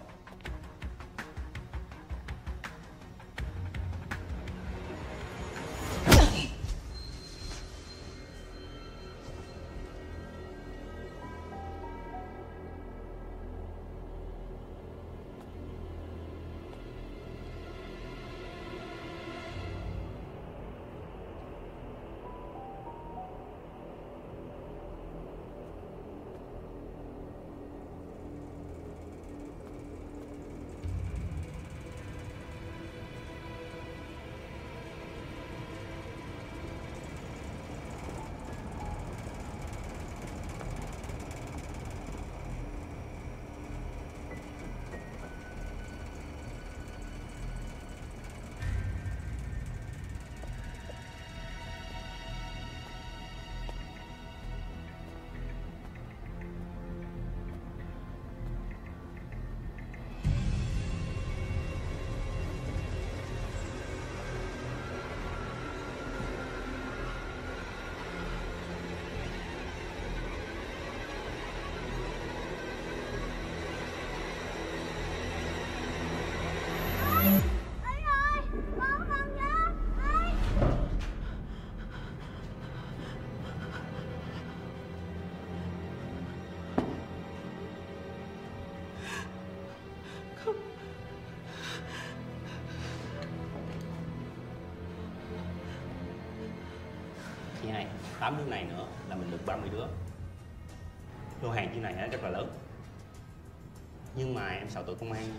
Speaker 15: Chị này, tám đứa này nữa là mình được ba mươi đứa. Lô hàng như này rất là lớn. Nhưng mà em sợ tụi công an.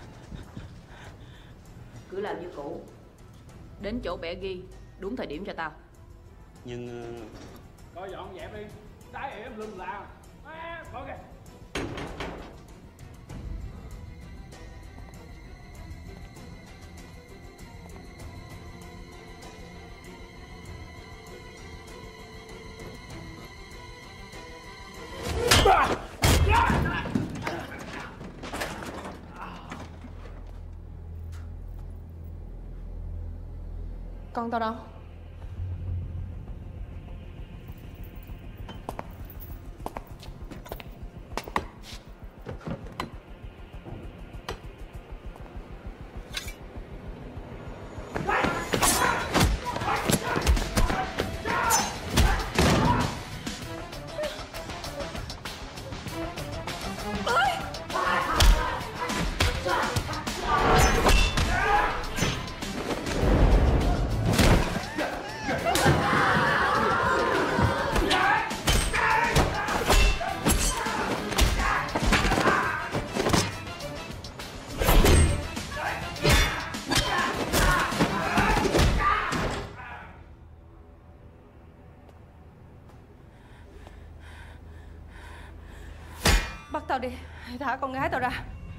Speaker 8: Cứ làm như cũ. Đến chỗ bẻ ghi đúng thời điểm cho tao.
Speaker 15: Nhưng
Speaker 3: Coi dọn dẹp đi. Trái em lưng la. À, coi kìa.
Speaker 9: Con tao đâu?
Speaker 8: tao đi. Thả con gái tao ra.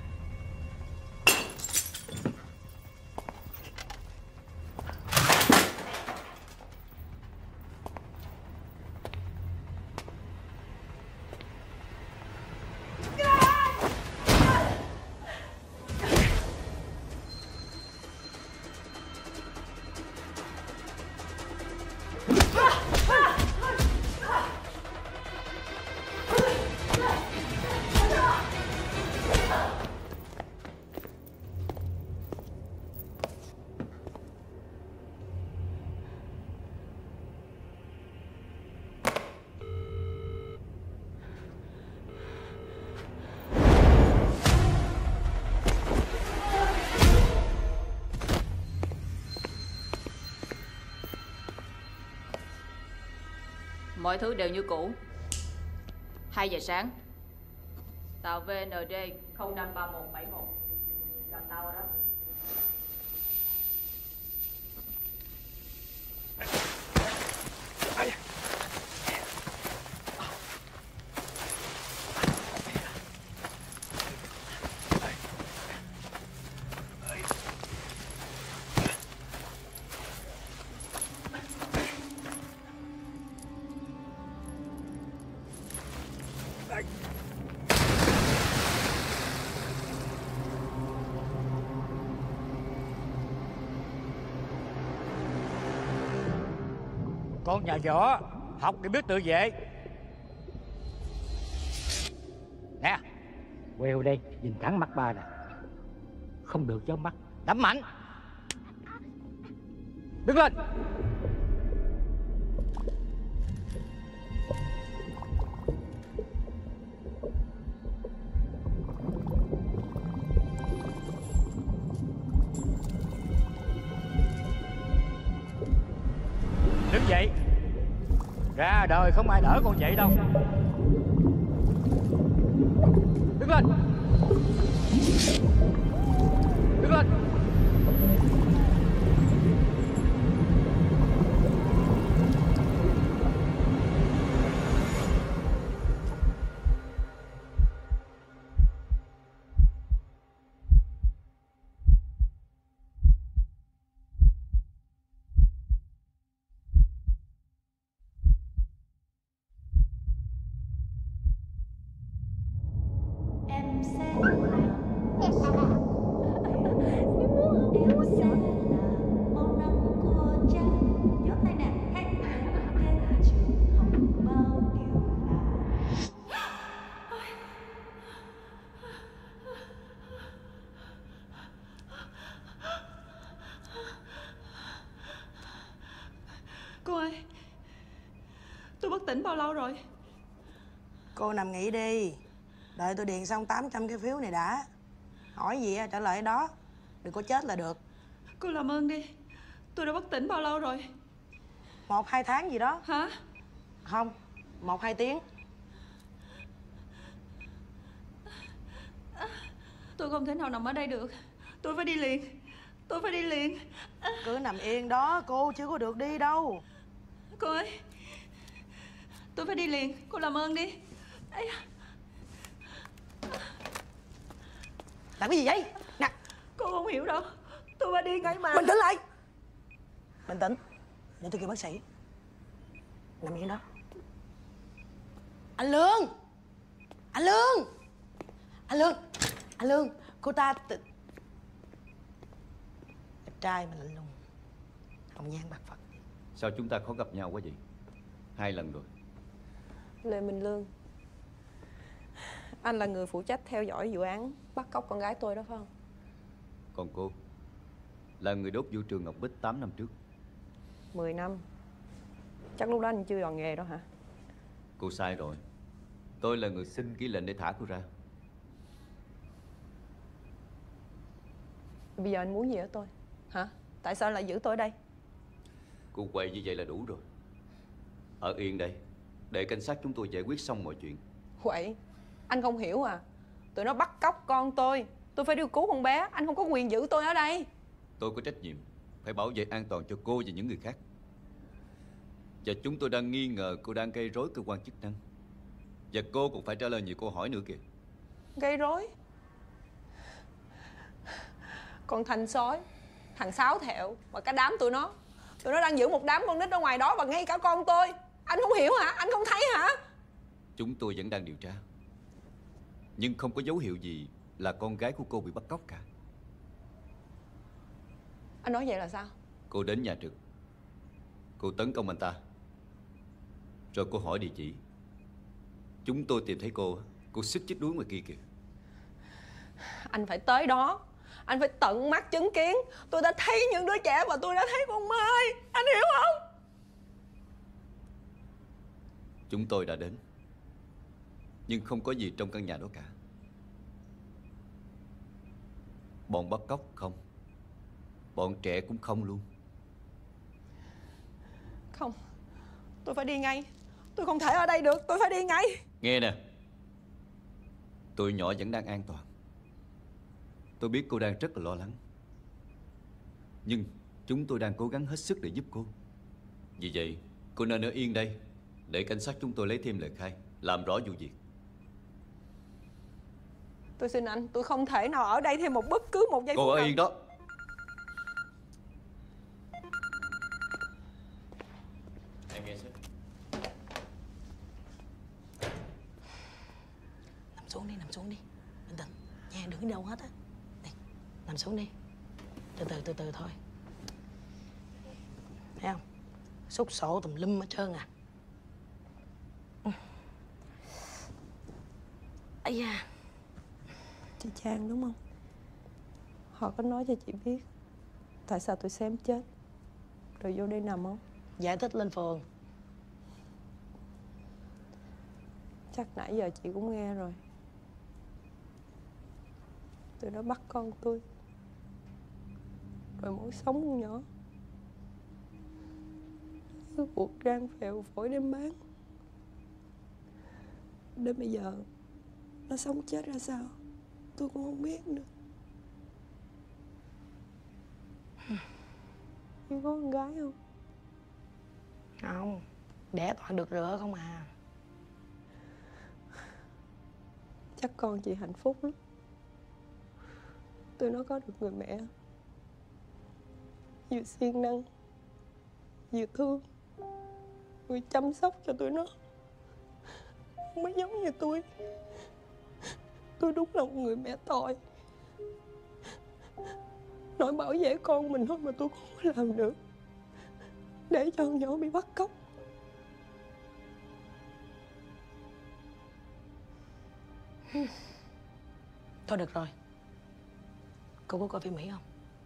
Speaker 12: Mọi thứ đều như cũ. Hai giờ sáng, tàu vê en đê không năm ba một bảy một gặp tàu ở đó.
Speaker 19: Con nhà võ học để biết tự vệ. Nè, queo đây, nhìn thẳng mắt ba nè. Không được chớp mắt, đấm mạnh. Đứng lên. Đứng dậy. Ra đời không ai đỡ con vậy đâu. Đứng lên. Đứng lên.
Speaker 18: Em sẽ là em sẽ là màu nắng của cha. Nhớ tay nè, hey. Đến trường học bao điều là.
Speaker 8: Cô ơi, tôi bất tỉnh bao lâu rồi?
Speaker 11: Cô nằm nghỉ đi. Đợi tôi điền xong tám trăm cái phiếu này đã. Hỏi gì trả lời đó. Đừng có chết là được.
Speaker 8: Cô làm ơn đi. Tôi đã bất tỉnh bao lâu rồi?
Speaker 11: Một hai tháng gì đó.
Speaker 8: Hả?
Speaker 11: Không, một hai tiếng.
Speaker 8: Tôi không thể nào nằm ở đây được. Tôi phải đi liền. Tôi phải đi liền.
Speaker 11: Cứ nằm yên đó, cô chưa có được đi đâu.
Speaker 8: Cô ơi, tôi phải đi liền. Cô làm ơn đi. Ây da.
Speaker 11: Làm cái gì vậy? Nè.
Speaker 8: Cô không hiểu đâu. Tôi phải đi ngay mà.
Speaker 11: Bình tĩnh lại. Bình tĩnh. Để tôi kêu bác sĩ. Nằm yên đó. Anh Lương. Anh Lương. Anh Lương. Anh Lương. Cô ta tự... Đẹp trai mà lạnh lùng. Hồng nhan bạc phận.
Speaker 16: Sao chúng ta khó gặp nhau quá vậy? Hai lần rồi.
Speaker 9: Lê Minh Lương, anh là người phụ trách theo dõi vụ án bắt cóc con gái tôi đó phải không?
Speaker 16: Còn cô là người đốt vũ trường Ngọc Bích tám năm trước.
Speaker 9: Mười năm. Chắc lúc đó anh chưa vào nghề đâu hả?
Speaker 16: Cô sai rồi. Tôi là người xin ký lệnh để thả cô ra.
Speaker 9: Bây giờ anh muốn gì ở tôi? Hả? Tại sao lại giữ tôi ở đây?
Speaker 16: Cô quậy như vậy là đủ rồi. Ở yên đây, để cảnh sát chúng tôi giải quyết xong mọi chuyện.
Speaker 9: Quậy? Anh không hiểu à? Tụi nó bắt cóc con tôi. Tôi phải đi cứu con bé. Anh không có quyền giữ tôi ở đây.
Speaker 16: Tôi có trách nhiệm phải bảo vệ an toàn cho cô và những người khác. Và chúng tôi đang nghi ngờ cô đang gây rối cơ quan chức năng. Và cô cũng phải trả lời nhiều câu hỏi nữa kìa.
Speaker 9: gây rối. Còn Thành sói, thằng Sáu Thẹo và cả đám tụi nó, tụi nó đang giữ một đám con nít ở ngoài đó và ngay cả con tôi. Anh không hiểu hả? Anh không thấy hả?
Speaker 16: Chúng tôi vẫn đang điều tra, nhưng không có dấu hiệu gì là con gái của cô bị bắt cóc cả.
Speaker 9: Anh nói vậy là sao?
Speaker 16: Cô đến nhà Trực, cô tấn công anh ta, rồi cô hỏi địa chỉ. Chúng tôi tìm thấy cô, cô xích chích đuối ngoài kia kìa.
Speaker 9: Anh phải tới đó, anh phải tận mắt chứng kiến. Tôi đã thấy những đứa trẻ và tôi đã thấy con Mai. Anh hiểu không?
Speaker 16: Chúng tôi đã đến, nhưng không có gì trong căn nhà đó cả. Bọn bắt cóc không, bọn trẻ cũng không luôn.
Speaker 9: Không, tôi phải đi ngay. Tôi không thể ở đây được, tôi phải đi ngay.
Speaker 16: Nghe nè, tụi nhỏ vẫn đang an toàn. Tôi biết cô đang rất là lo lắng, nhưng chúng tôi đang cố gắng hết sức để giúp cô. Vì vậy, cô nên ở yên đây để cảnh sát chúng tôi lấy thêm lời khai, làm rõ vụ việc.
Speaker 9: Tôi xin anh, tôi không thể nào ở đây thêm một bất cứ một giây phút
Speaker 16: Cô ở
Speaker 9: nào.
Speaker 16: yên đó. Em nghe sếp.
Speaker 11: Nằm xuống đi, nằm xuống đi. Bình tĩnh nha, đừng đi đâu hết á. Đây, nằm xuống đi. Từ từ, từ từ thôi. Thấy không? Xúc sổ tùm lum hết trơn à. Ây da.
Speaker 9: Chị Trang đúng không? Họ có nói cho chị biết tại sao tôi xém chết rồi vô đây nằm không?
Speaker 11: Giải thích lên phường.
Speaker 9: Chắc nãy giờ chị cũng nghe rồi. Tụi nó bắt con tôi rồi muốn sống con nhỏ, cứ buộc rang phèo phổi đem bán. Đến bây giờ nó sống chết ra sao tôi cũng không biết nữa. Chị có con gái không?
Speaker 11: Không, đẻ toàn được rửa không à.
Speaker 9: Chắc con chị hạnh phúc lắm. Tụi nó có được người mẹ vừa siêng năng, vừa thương, vừa chăm sóc cho tụi nó. Không có giống như tôi. Tôi đúng là một người mẹ tội. Nỗi bảo vệ con mình thôi mà tôi cũng không làm được, để cho con nhỏ bị bắt cóc.
Speaker 11: Thôi được rồi. Cô có coi phim Mỹ không?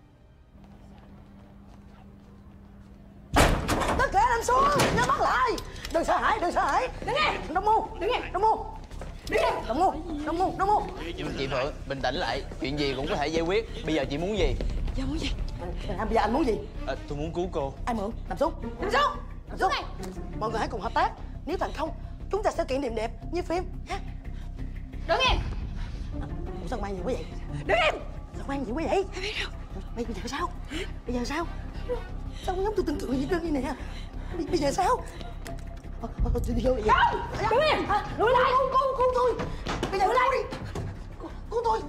Speaker 11: Tất cả nằm xuống, nhắm mắt lại. Đừng sợ hãi, đừng sợ hãi. Đứng nghe. Đông Mu, đứng nghe. Đông Mu. Đứng nghe. Đông Mu, Đông Mu, Đông Mu.
Speaker 15: Chị Phượng, bình tĩnh lại. Chuyện gì cũng có thể giải quyết. Bây giờ chị muốn gì?
Speaker 11: Giờ muốn gì? À, bây giờ anh muốn gì?
Speaker 15: À, tôi muốn cứu cô.
Speaker 11: Ai mượn? Nằm xuống. Nằm xuống. Nằm xuống. Mọi người hãy cùng hợp tác. Nếu thành công, chúng ta sẽ kiện điểm đẹp như phim. Ha?
Speaker 8: Đứng im.
Speaker 11: Ủa sao mang nhiều quá vậy?
Speaker 8: Đứng im.
Speaker 11: Sao mang nhiều quá vậy? Ai biết đâu. Bây giờ sao? Bây giờ sao? Sao không giống tôi tưởng tượng gì trơn vậy nè? Bây, bây giờ sao? Ờ, ờ, đi vô đi.
Speaker 8: Không! Đứng im! Lùi lại!
Speaker 11: Cứu, cứu, cứu tôi! Bây giờ cứu đi! Cứu, cứu tôi!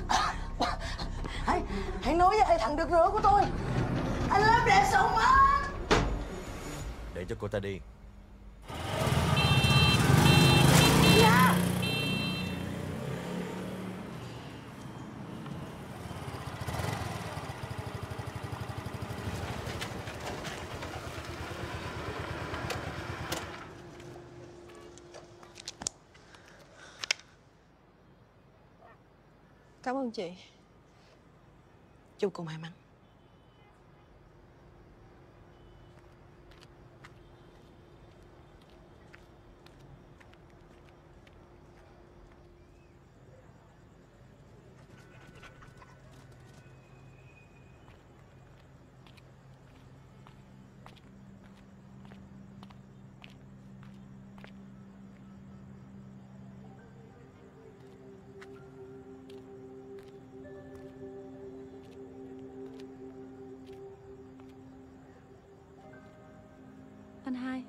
Speaker 11: Hãy, hãy nói với hai thằng được rửa của tôi. Anh lắm để sống á!
Speaker 1: Để cho cô ta đi.
Speaker 11: Dạ!
Speaker 9: Cảm ơn chị.
Speaker 11: Chúc cô may mắn.
Speaker 9: Anh hai.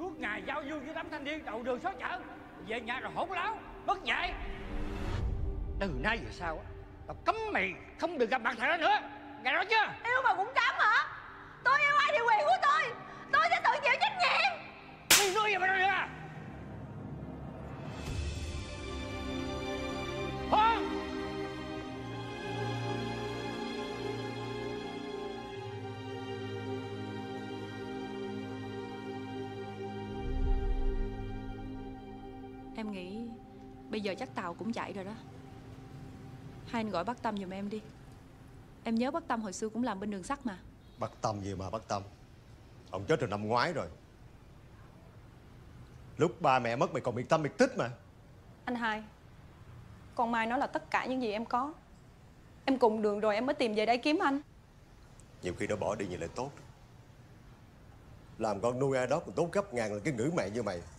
Speaker 19: Suốt ngày giao du với đám thanh niên đầu đường xó chợ, về nhà rồi hỗn láo, mất dạy. Từ nay về sau á, tao cấm mày không được gặp mặt thằng đó nữa. Nghe rõ chưa?
Speaker 5: Yêu mà cũng cấm hả? Tôi yêu ai thì quyền của tôi. Tôi sẽ tự chịu trách nhiệm.
Speaker 19: Mày nói gì mà nói nữa? Hả?
Speaker 9: Em nghĩ bây giờ chắc tàu cũng chạy rồi đó. Hai anh gọi bác Tâm giùm em đi. Em nhớ bác Tâm hồi xưa cũng làm bên đường sắt mà.
Speaker 6: Bác Tâm gì mà bác Tâm? Ông chết từ năm ngoái rồi. Lúc ba mẹ mất mày còn biệt tâm biệt tích mà.
Speaker 9: Anh Hai, con Mai nói là tất cả những gì em có. Em cùng đường rồi em mới tìm về đây kiếm anh.
Speaker 6: Nhiều khi nó bỏ đi như lại tốt. Làm con nuôi ai đó còn tốt gấp ngàn là cái ngữ mẹ như mày.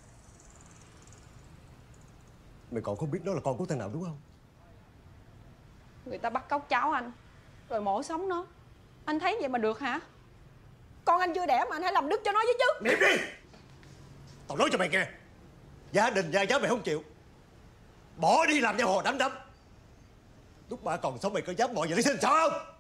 Speaker 6: Mày còn không biết nó là con của thằng nào đúng không?
Speaker 9: Người ta bắt cóc cháu anh rồi mổ sống nó. Anh thấy vậy mà được hả? Con anh chưa đẻ mà anh hãy làm đức cho nó với chứ.
Speaker 6: Niệm đi! Tao nói cho mày nghe, gia đình gia giáo mày không chịu, bỏ đi làm nhau hồ đám đấm. Lúc ba còn sống mày có dám mọi vậy để xin sao không?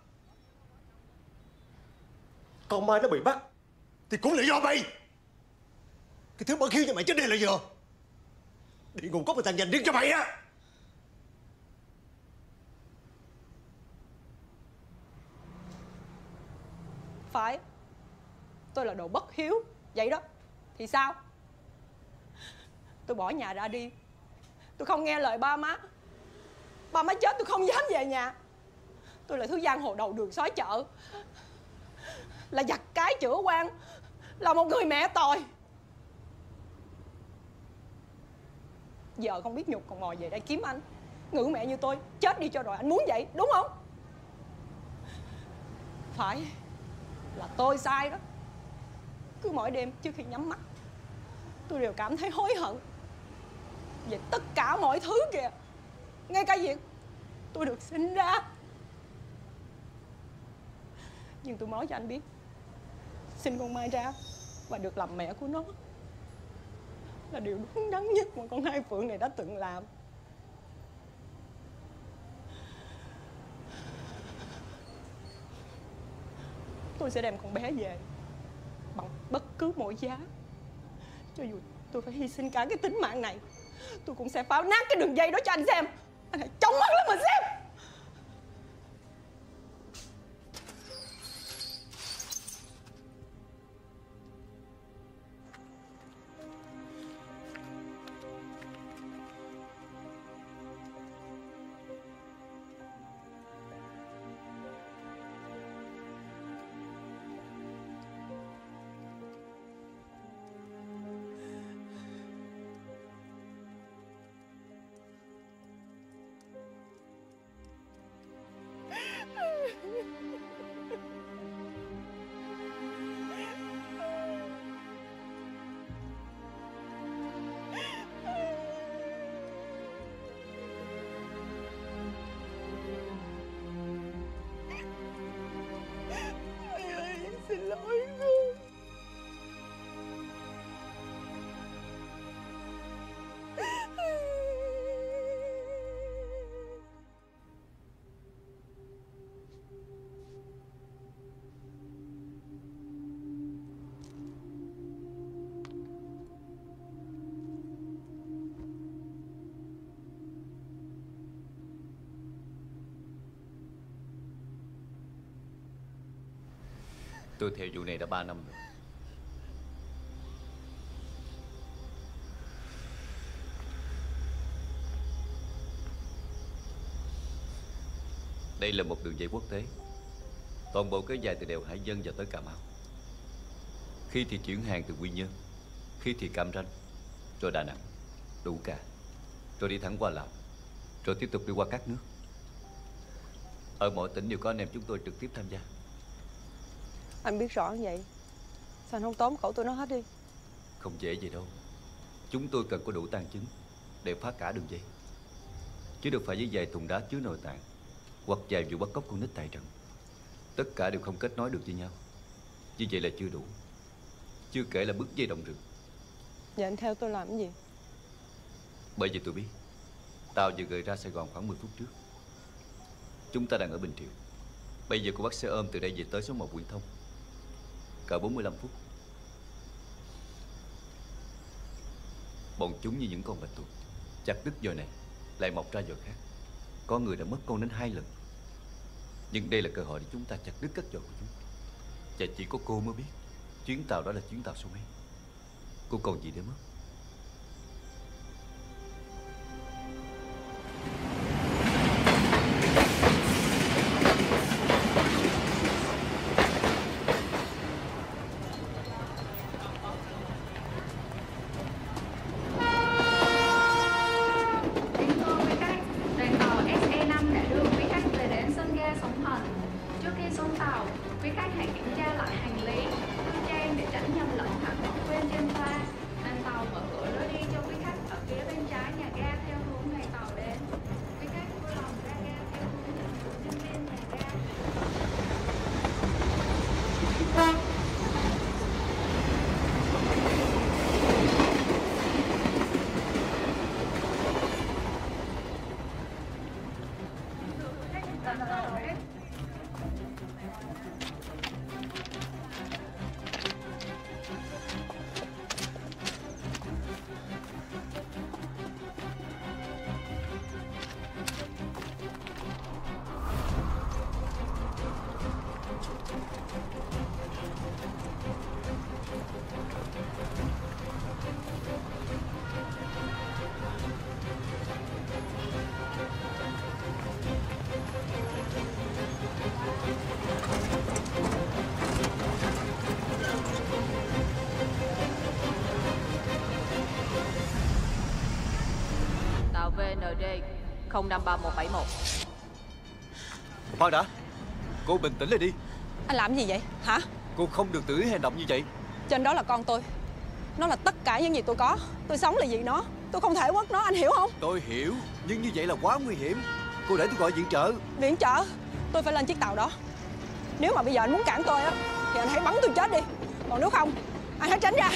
Speaker 6: Con Mai nó bị bắt thì cũng là do mày. Cái thứ bất hiếu như mày chết đi là vừa. Địa ngục có một thằng dành riêng cho mày á.
Speaker 9: Phải, tôi là đồ bất hiếu vậy đó. Thì sao? Tôi bỏ nhà ra đi, tôi không nghe lời ba má. Ba má chết tôi không dám về nhà. Tôi là thứ giang hồ đầu đường xó chợ, là giặt cái chữa quan, là một người mẹ tồi. Giờ không biết nhục còn mò về đây kiếm anh. Ngữ mẹ như tôi chết đi cho rồi, anh muốn vậy đúng không? Phải, là tôi sai đó. Cứ mỗi đêm trước khi nhắm mắt, tôi đều cảm thấy hối hận về tất cả mọi thứ kìa. Ngay cả việc tôi được sinh ra. Nhưng tôi nói cho anh biết, sinh con Mai ra và được làm mẹ của nó là điều đúng đắn nhất mà con Hai Phượng này đã từng làm. Tôi sẽ đem con bé về bằng bất cứ mọi giá. Cho dù tôi phải hy sinh cả cái tính mạng này, tôi cũng sẽ phá nát cái đường dây đó cho anh xem. Anh hãy chống mắt lên mà xem. Xin lỗi con.
Speaker 16: Tôi theo vụ này đã ba năm rồi. Đây là một đường dây quốc tế, toàn bộ kéo dài từ đèo Hải Vân và tới Cà Mau. Khi thì chuyển hàng từ Quy Nhơn, khi thì Cam Ranh, rồi Đà Nẵng, Đủ Cà, rồi đi thẳng qua Lào, rồi tiếp tục đi qua các nước. Ở mọi tỉnh đều có anh em chúng tôi trực tiếp tham gia.
Speaker 9: Anh biết rõ như vậy, sao anh không tóm khẩu tụi nó hết đi?
Speaker 16: Không dễ vậy đâu. Chúng tôi cần có đủ tang chứng để phá cả đường dây, chứ đâu phải với vài thùng đá chứa nội tạng hoặc vài vụ bắt cóc con nít tại trận. Tất cả đều không kết nối được với nhau. Như vậy là chưa đủ. Chưa kể là bứt dây động rừng,
Speaker 9: Giờ anh theo tôi làm cái gì?
Speaker 16: Bởi vì tôi biết tàu vừa rời ra Sài Gòn khoảng mười phút trước. Chúng ta đang ở Bình Triệu. Bây giờ cô bắt xe ôm từ đây về tới số một Nguyễn Thông, cỡ bốn mươi lăm phút. Bọn chúng như những con bạch tuộc, chặt đứt giò này lại mọc ra giò khác. Có người đã mất con đến hai lần. Nhưng đây là cơ hội để chúng ta chặt đứt các giò của chúng. Và chỉ có cô mới biết chuyến tàu đó là chuyến tàu số mấy. Cô còn gì để mất?
Speaker 8: vê en đê không năm ba một bảy một.
Speaker 16: Khoan đã, cô bình tĩnh lại đi.
Speaker 9: Anh làm gì vậy hả?
Speaker 16: Cô không được tự ý hành động như vậy.
Speaker 9: Trên đó là con tôi. Nó là tất cả những gì tôi có. Tôi sống là vì nó. Tôi không thể quất nó, anh hiểu không?
Speaker 16: Tôi hiểu, nhưng như vậy là quá nguy hiểm. Cô để tôi gọi viện trợ.
Speaker 9: Viện trợ? Tôi phải lên chiếc tàu đó. Nếu mà bây giờ anh muốn cản tôi á thì anh hãy bắn tôi chết đi. Còn nếu không, anh hãy tránh ra.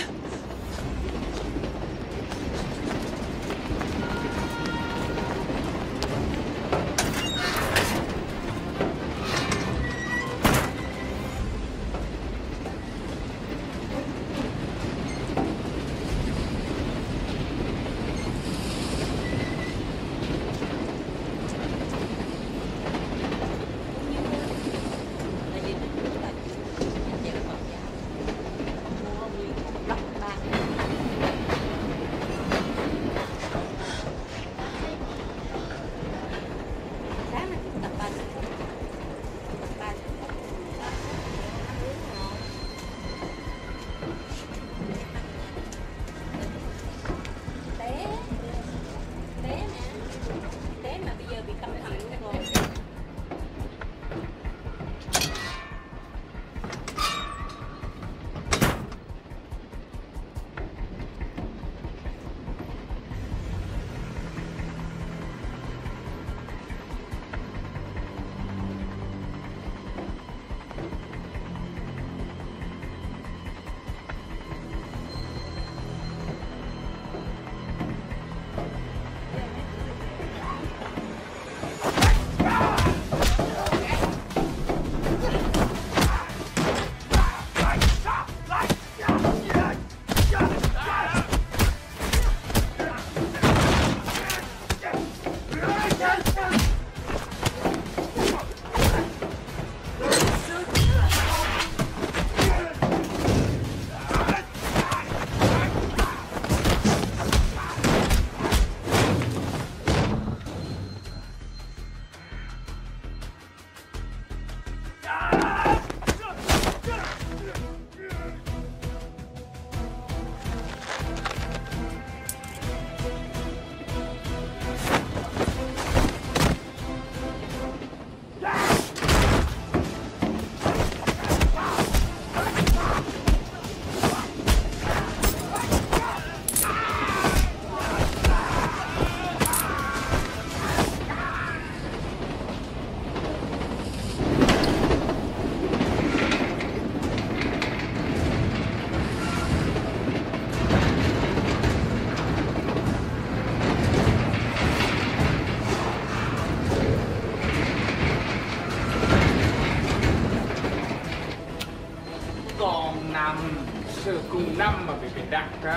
Speaker 19: sự cùng năm mà bị cái đặt ra.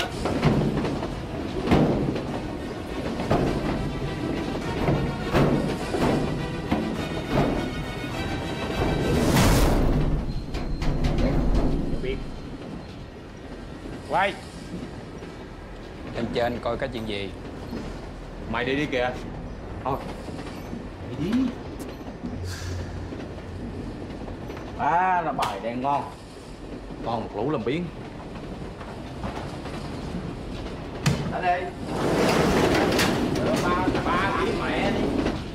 Speaker 19: Biết. Quay. Lên trên coi cái chuyện gì.
Speaker 22: Mày đi đi kìa.
Speaker 19: Thôi. Đi đi. À, là bài đang ngon. Còn một lũ làm biến. Ở đây. Đỡ ba, ba đi mẹ đi.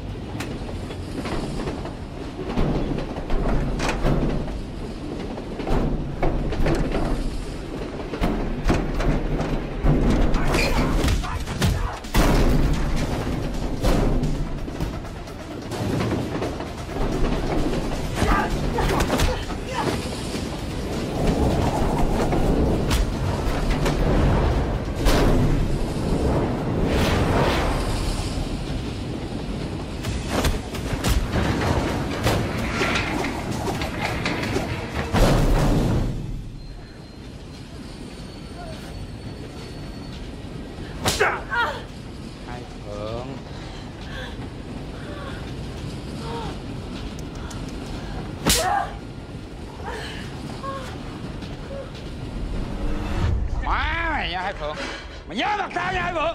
Speaker 19: Hai Phượng, mày nhớ mặt tao nha Hai Phượng.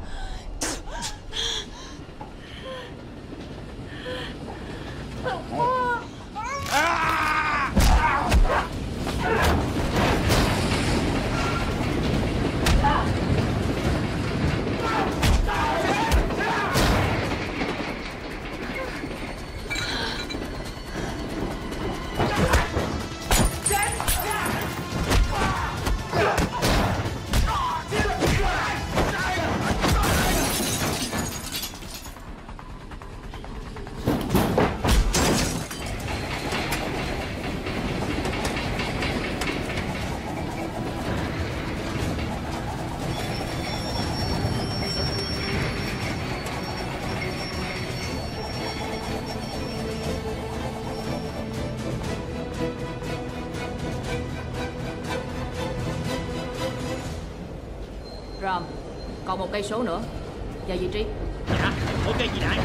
Speaker 12: Rom, còn một cây số nữa. Vào vị trí.
Speaker 19: Dạ, ok chị đại.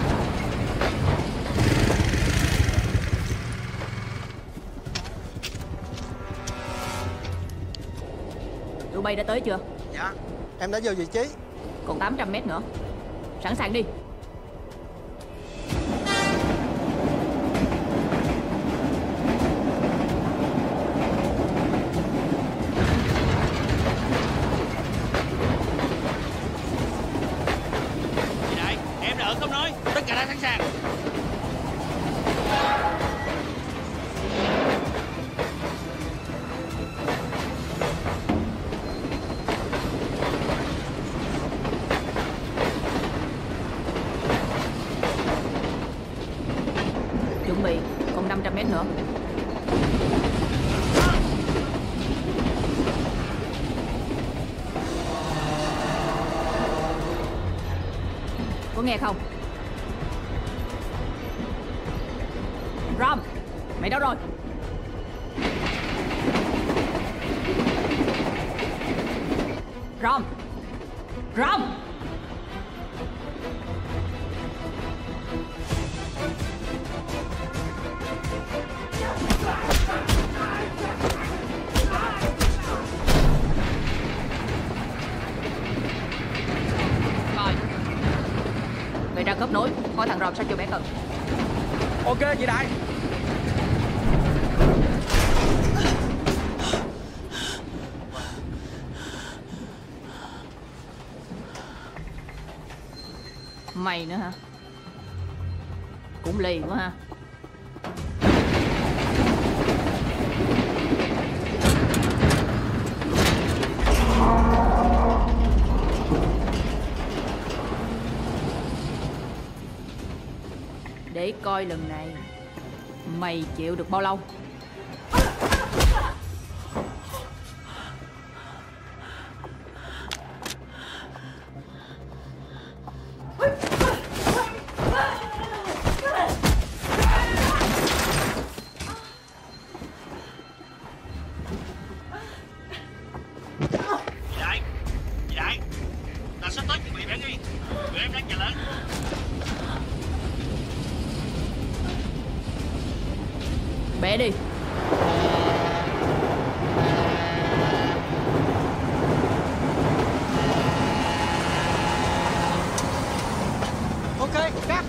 Speaker 12: Tụi bay đã tới chưa?
Speaker 6: Dạ, em đã vào vị trí.
Speaker 12: Còn tám trăm mét nữa. Sẵn sàng đi.
Speaker 21: Không nói, tất cả đã sẵn sàng.
Speaker 12: Chuẩn bị, còn năm trăm mét nữa. Có nghe không? Rom, mày đâu rồi? Rom, Rom. Coi. Mày ra khớp nối, coi thằng Rom sao cho bé cần.
Speaker 19: Ok chị đại.
Speaker 12: Mày nữa hả? Cũng lì quá ha. Để coi lần này mày chịu được bao lâu. Lẹ đi.
Speaker 19: Ok, cắt.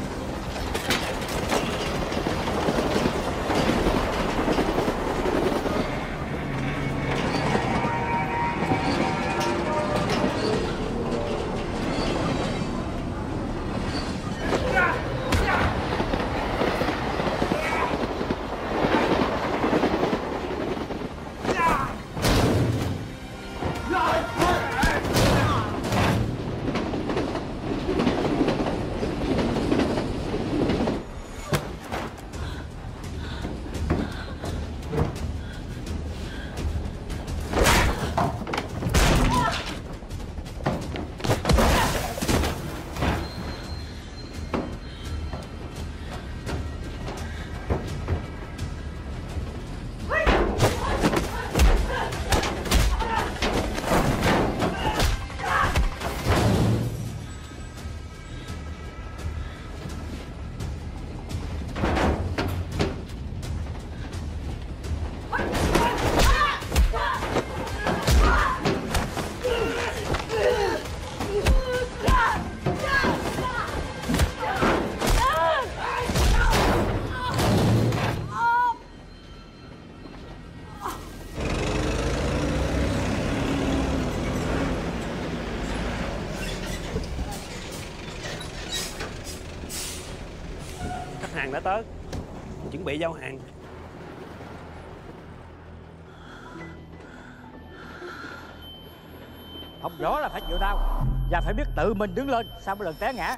Speaker 19: Hàng đã tới, chuẩn bị giao hàng. Học võ là phải chịu đau và phải biết tự mình đứng lên sau mỗi lần té ngã.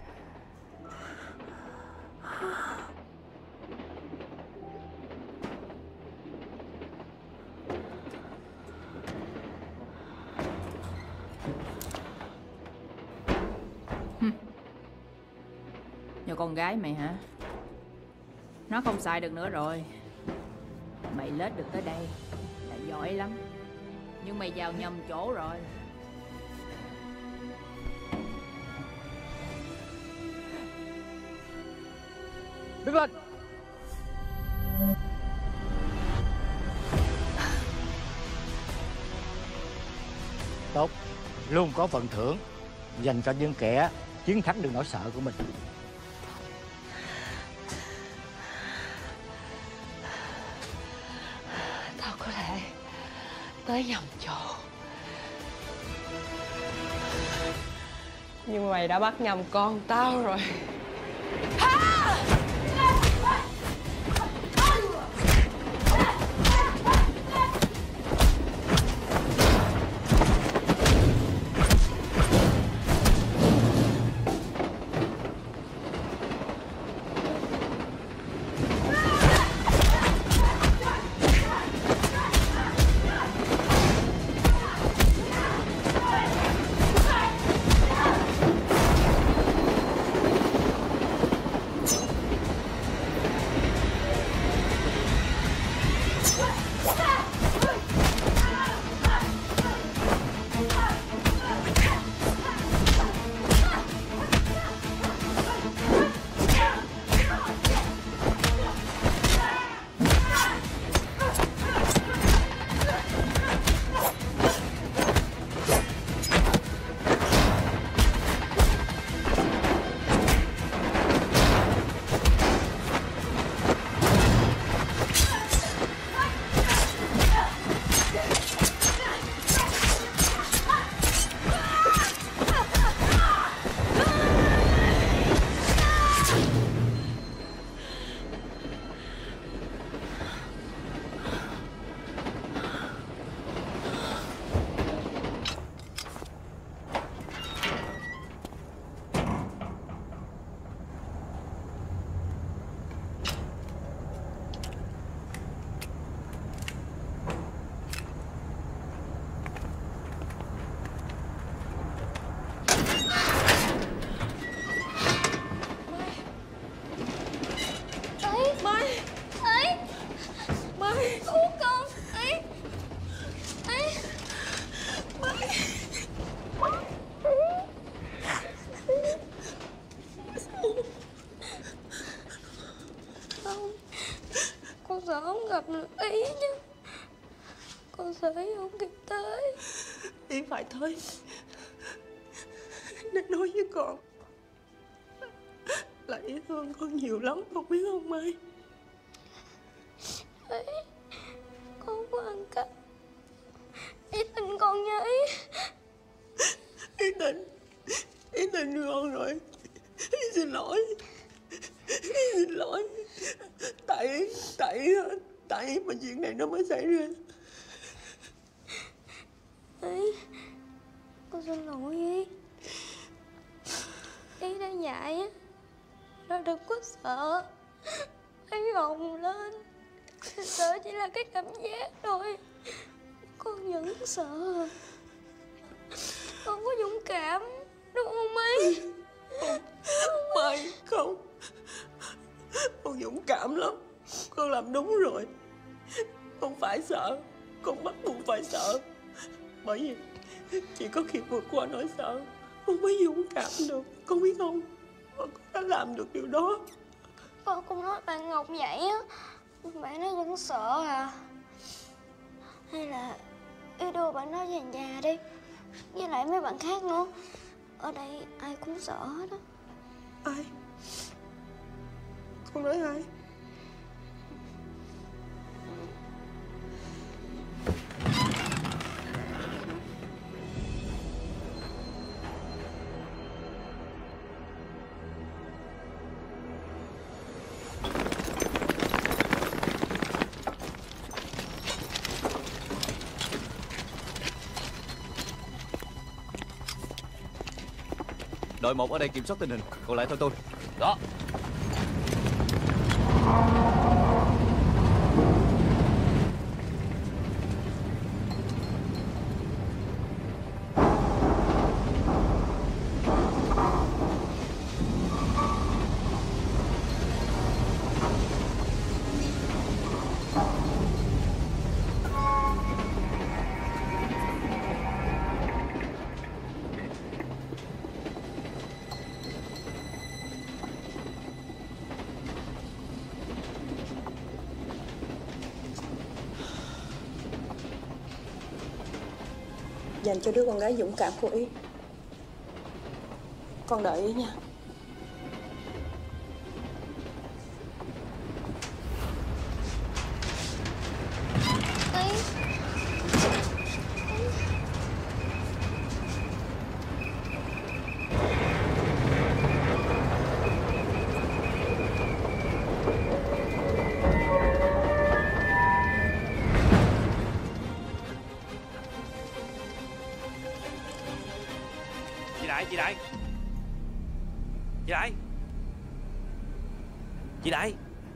Speaker 12: Nhờ con gái mày hả? Nó không xài được nữa rồi. Mày lết được tới đây là giỏi lắm. Nhưng mày vào nhầm chỗ rồi.
Speaker 19: Đứng lên. Tốt, luôn có phần thưởng dành cho những kẻ chiến thắng được nỗi sợ của mình.
Speaker 10: Tao có thể tới nhầm chỗ, nhưng mày đã bắt nhầm con tao rồi.
Speaker 7: tới, không kịp tới.
Speaker 11: Yến phải tới. Để nói với con là Yến thương con nhiều lắm, con biết không Mai?
Speaker 7: Ấy, con có ăn cắp. Yến tin con nha Yến.
Speaker 11: Yến tin, Yến tin con rồi. Yến xin lỗi. Yến xin lỗi. Tại Yến, tại Yến, tại Yến mà chuyện này nó mới xảy ra.
Speaker 7: Ấy, con xin lỗi Yến. Yến đã dạy á, nó đừng có sợ. Hãy gồng lên. Sợ chỉ là cái cảm giác thôi. Con vẫn sợ. Con có dũng cảm, đúng không Mai?
Speaker 11: Mai không. Con dũng cảm lắm. Con làm đúng rồi. Con phải sợ. Con bắt buộc phải sợ. Bởi vì chỉ có khi vượt qua nỗi sợ, con mới dũng cảm được. Con biết không? Con đã làm được điều đó.
Speaker 7: Con cũng nói bạn Ngọc vậy á. Bạn nó vẫn sợ à? Hay là ý đưa bạn nó về nhà đi, với lại mấy bạn khác nữa. Ở đây ai cũng sợ hết á.
Speaker 11: Ai? Con nói ai?
Speaker 16: Đội một ở đây kiểm soát tình hình, còn lại theo tôi.
Speaker 22: Đó.
Speaker 9: Dành cho đứa con gái dũng cảm của Yến. Con đợi Yến nha.
Speaker 21: Chị Đại, chị Đại, chị Đại, chị Đại.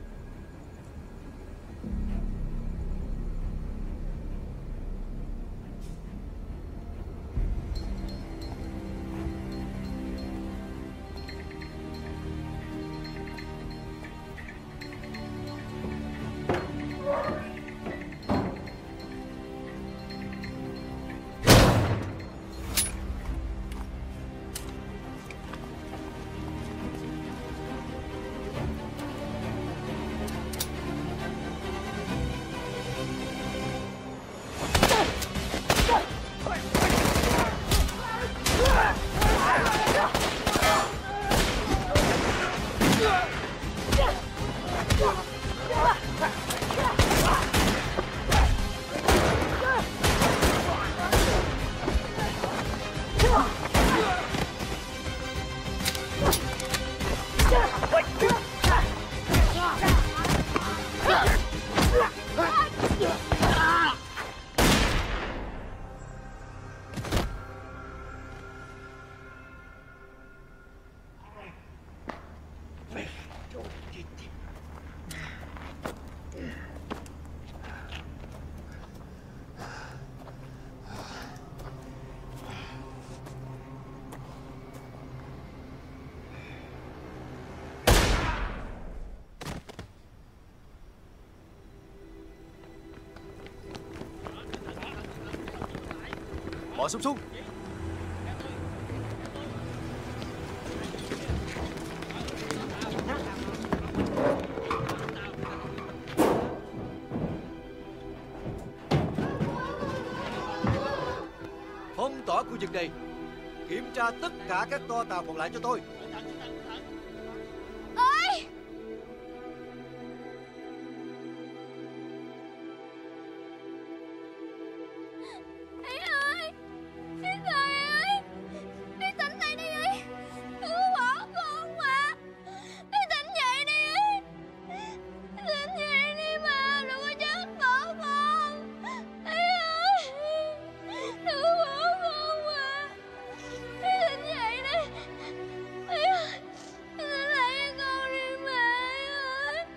Speaker 16: Bỏ súng xuống.
Speaker 4: phong tỏa khu vực này, kiểm tra tất cả các toa tàu còn lại cho tôi.
Speaker 7: Ơi! Ý ơi! Ý trời ơi! Ý tỉnh dậy đi ý! Đừng có bỏ con mà! Ý tỉnh dậy đi ý! Tỉnh dậy đi mà! Đừng có chết bỏ con! Ý ơi! Đừng có bỏ con mà! Ý tỉnh dậy đi! Ý ơi! Tỉnh dậy con đi mà! Ý ơi!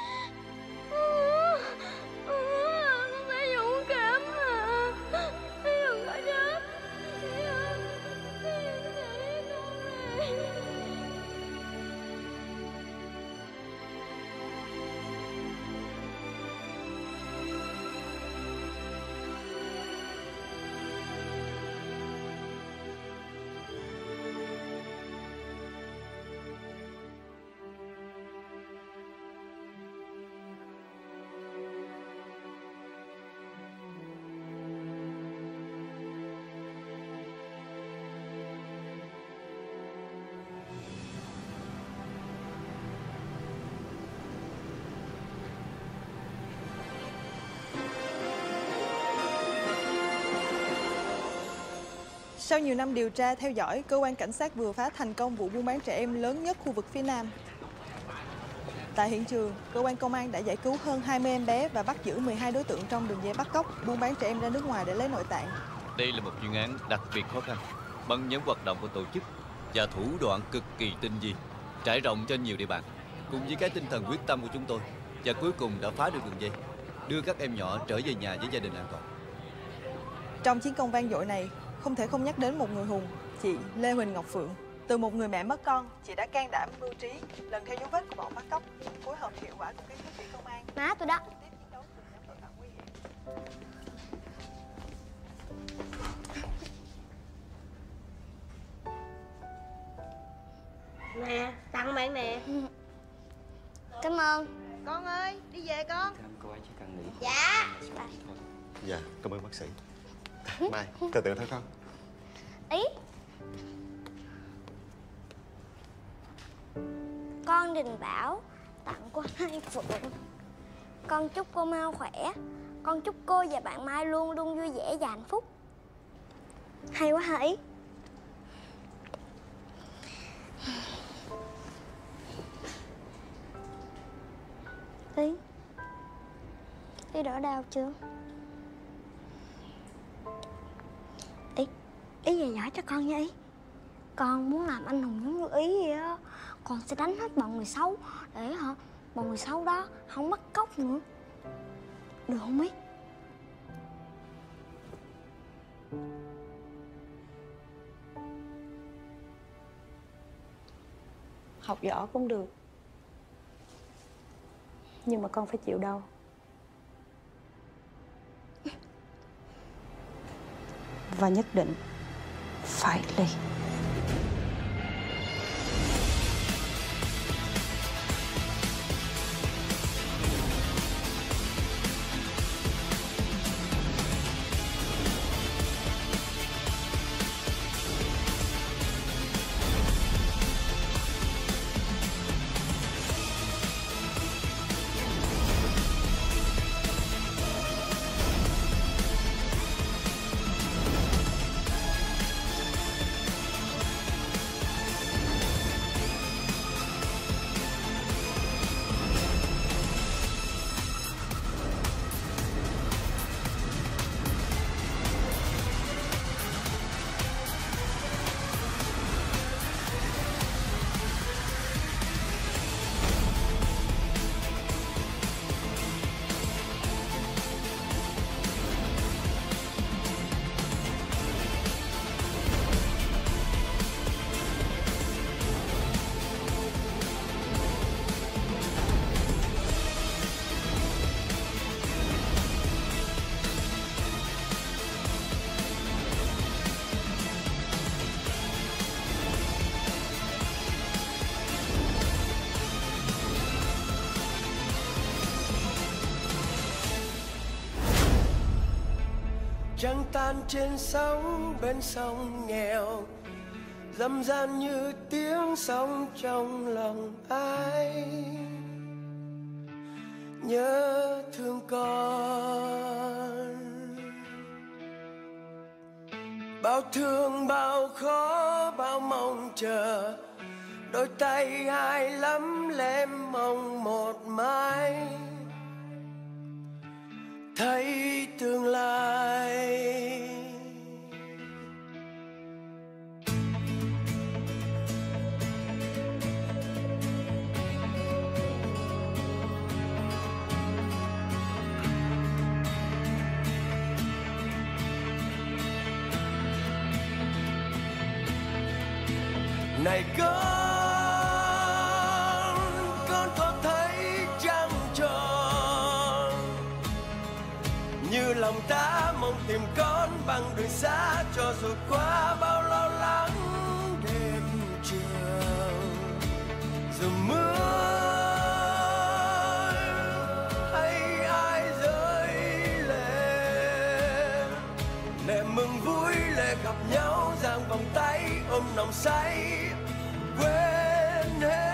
Speaker 7: Con phải dũng cảm mà! Ý đừng có chết! Ý ơi! Ý tỉnh dậy con này!
Speaker 13: Sau nhiều năm điều tra, theo dõi, cơ quan cảnh sát vừa phá thành công vụ buôn bán trẻ em lớn nhất khu vực phía Nam. Tại hiện trường, cơ quan công an đã giải cứu hơn hai mươi em bé và bắt giữ mười hai đối tượng trong đường dây bắt cóc, buôn bán trẻ em ra nước ngoài để lấy nội tạng.
Speaker 16: Đây là một chuyên án đặc biệt khó khăn, băng nhóm hoạt động của tổ chức và thủ đoạn cực kỳ tinh vi, trải rộng trên nhiều địa bàn. Cùng với cái tinh thần quyết tâm của chúng tôi, và cuối cùng đã phá được đường dây, đưa các em nhỏ trở về nhà với gia đình an toàn.
Speaker 13: Trong chiến công vang dội này, không thể không nhắc đến một người hùng, chị Lê Huỳnh Ngọc Phượng. Từ một người mẹ mất con, chị đã can đảm mưu trí, lần theo dấu vết của bọn bắt cóc, phối hợp hiệu quả cùng các đơn vị công an.
Speaker 7: Má tôi đó.
Speaker 11: Nè, tặng bạn nè.
Speaker 7: Cảm ơn.
Speaker 5: Con ơi, đi về con.
Speaker 14: Cô ấy chỉ cần nghỉ.
Speaker 7: Dạ.
Speaker 6: Dạ, cảm ơn bác sĩ. Mai, từ từ thôi con.
Speaker 7: Ý. Con Đình Bảo tặng cô Hai Phượng. Con chúc cô mau khỏe. Con chúc cô và bạn Mai luôn luôn vui vẻ và hạnh phúc. Hay quá hả Ý? Ý. Ý đỡ đau chưa? Ý. Ý dạy dỗ cho con nha Ý. Con muốn làm anh hùng giống như Ý vậy á. Con sẽ đánh hết bọn người xấu để hả bọn người xấu đó không bắt cóc nữa. Được không Ý?
Speaker 9: Học giỏi cũng được, nhưng mà con phải chịu đau. Và nhất định phải ly.
Speaker 2: trăng tan trên sóng bên sông nghèo, dâm gian như tiếng sóng trong lòng ai. Nhớ thương con, bao thương bao khó bao mong chờ, đôi tay ai lắm lem mong một mai thấy tương lai. Này con, con có thấy trăng tròn như lòng ta mong tìm con bằng đường xa, cho dù qua bao lo lắng đêm trường, dù mưa hay ai rơi lệ, lệ mừng vui lệ gặp nhau giang vòng tay ôm nồng say quên hết.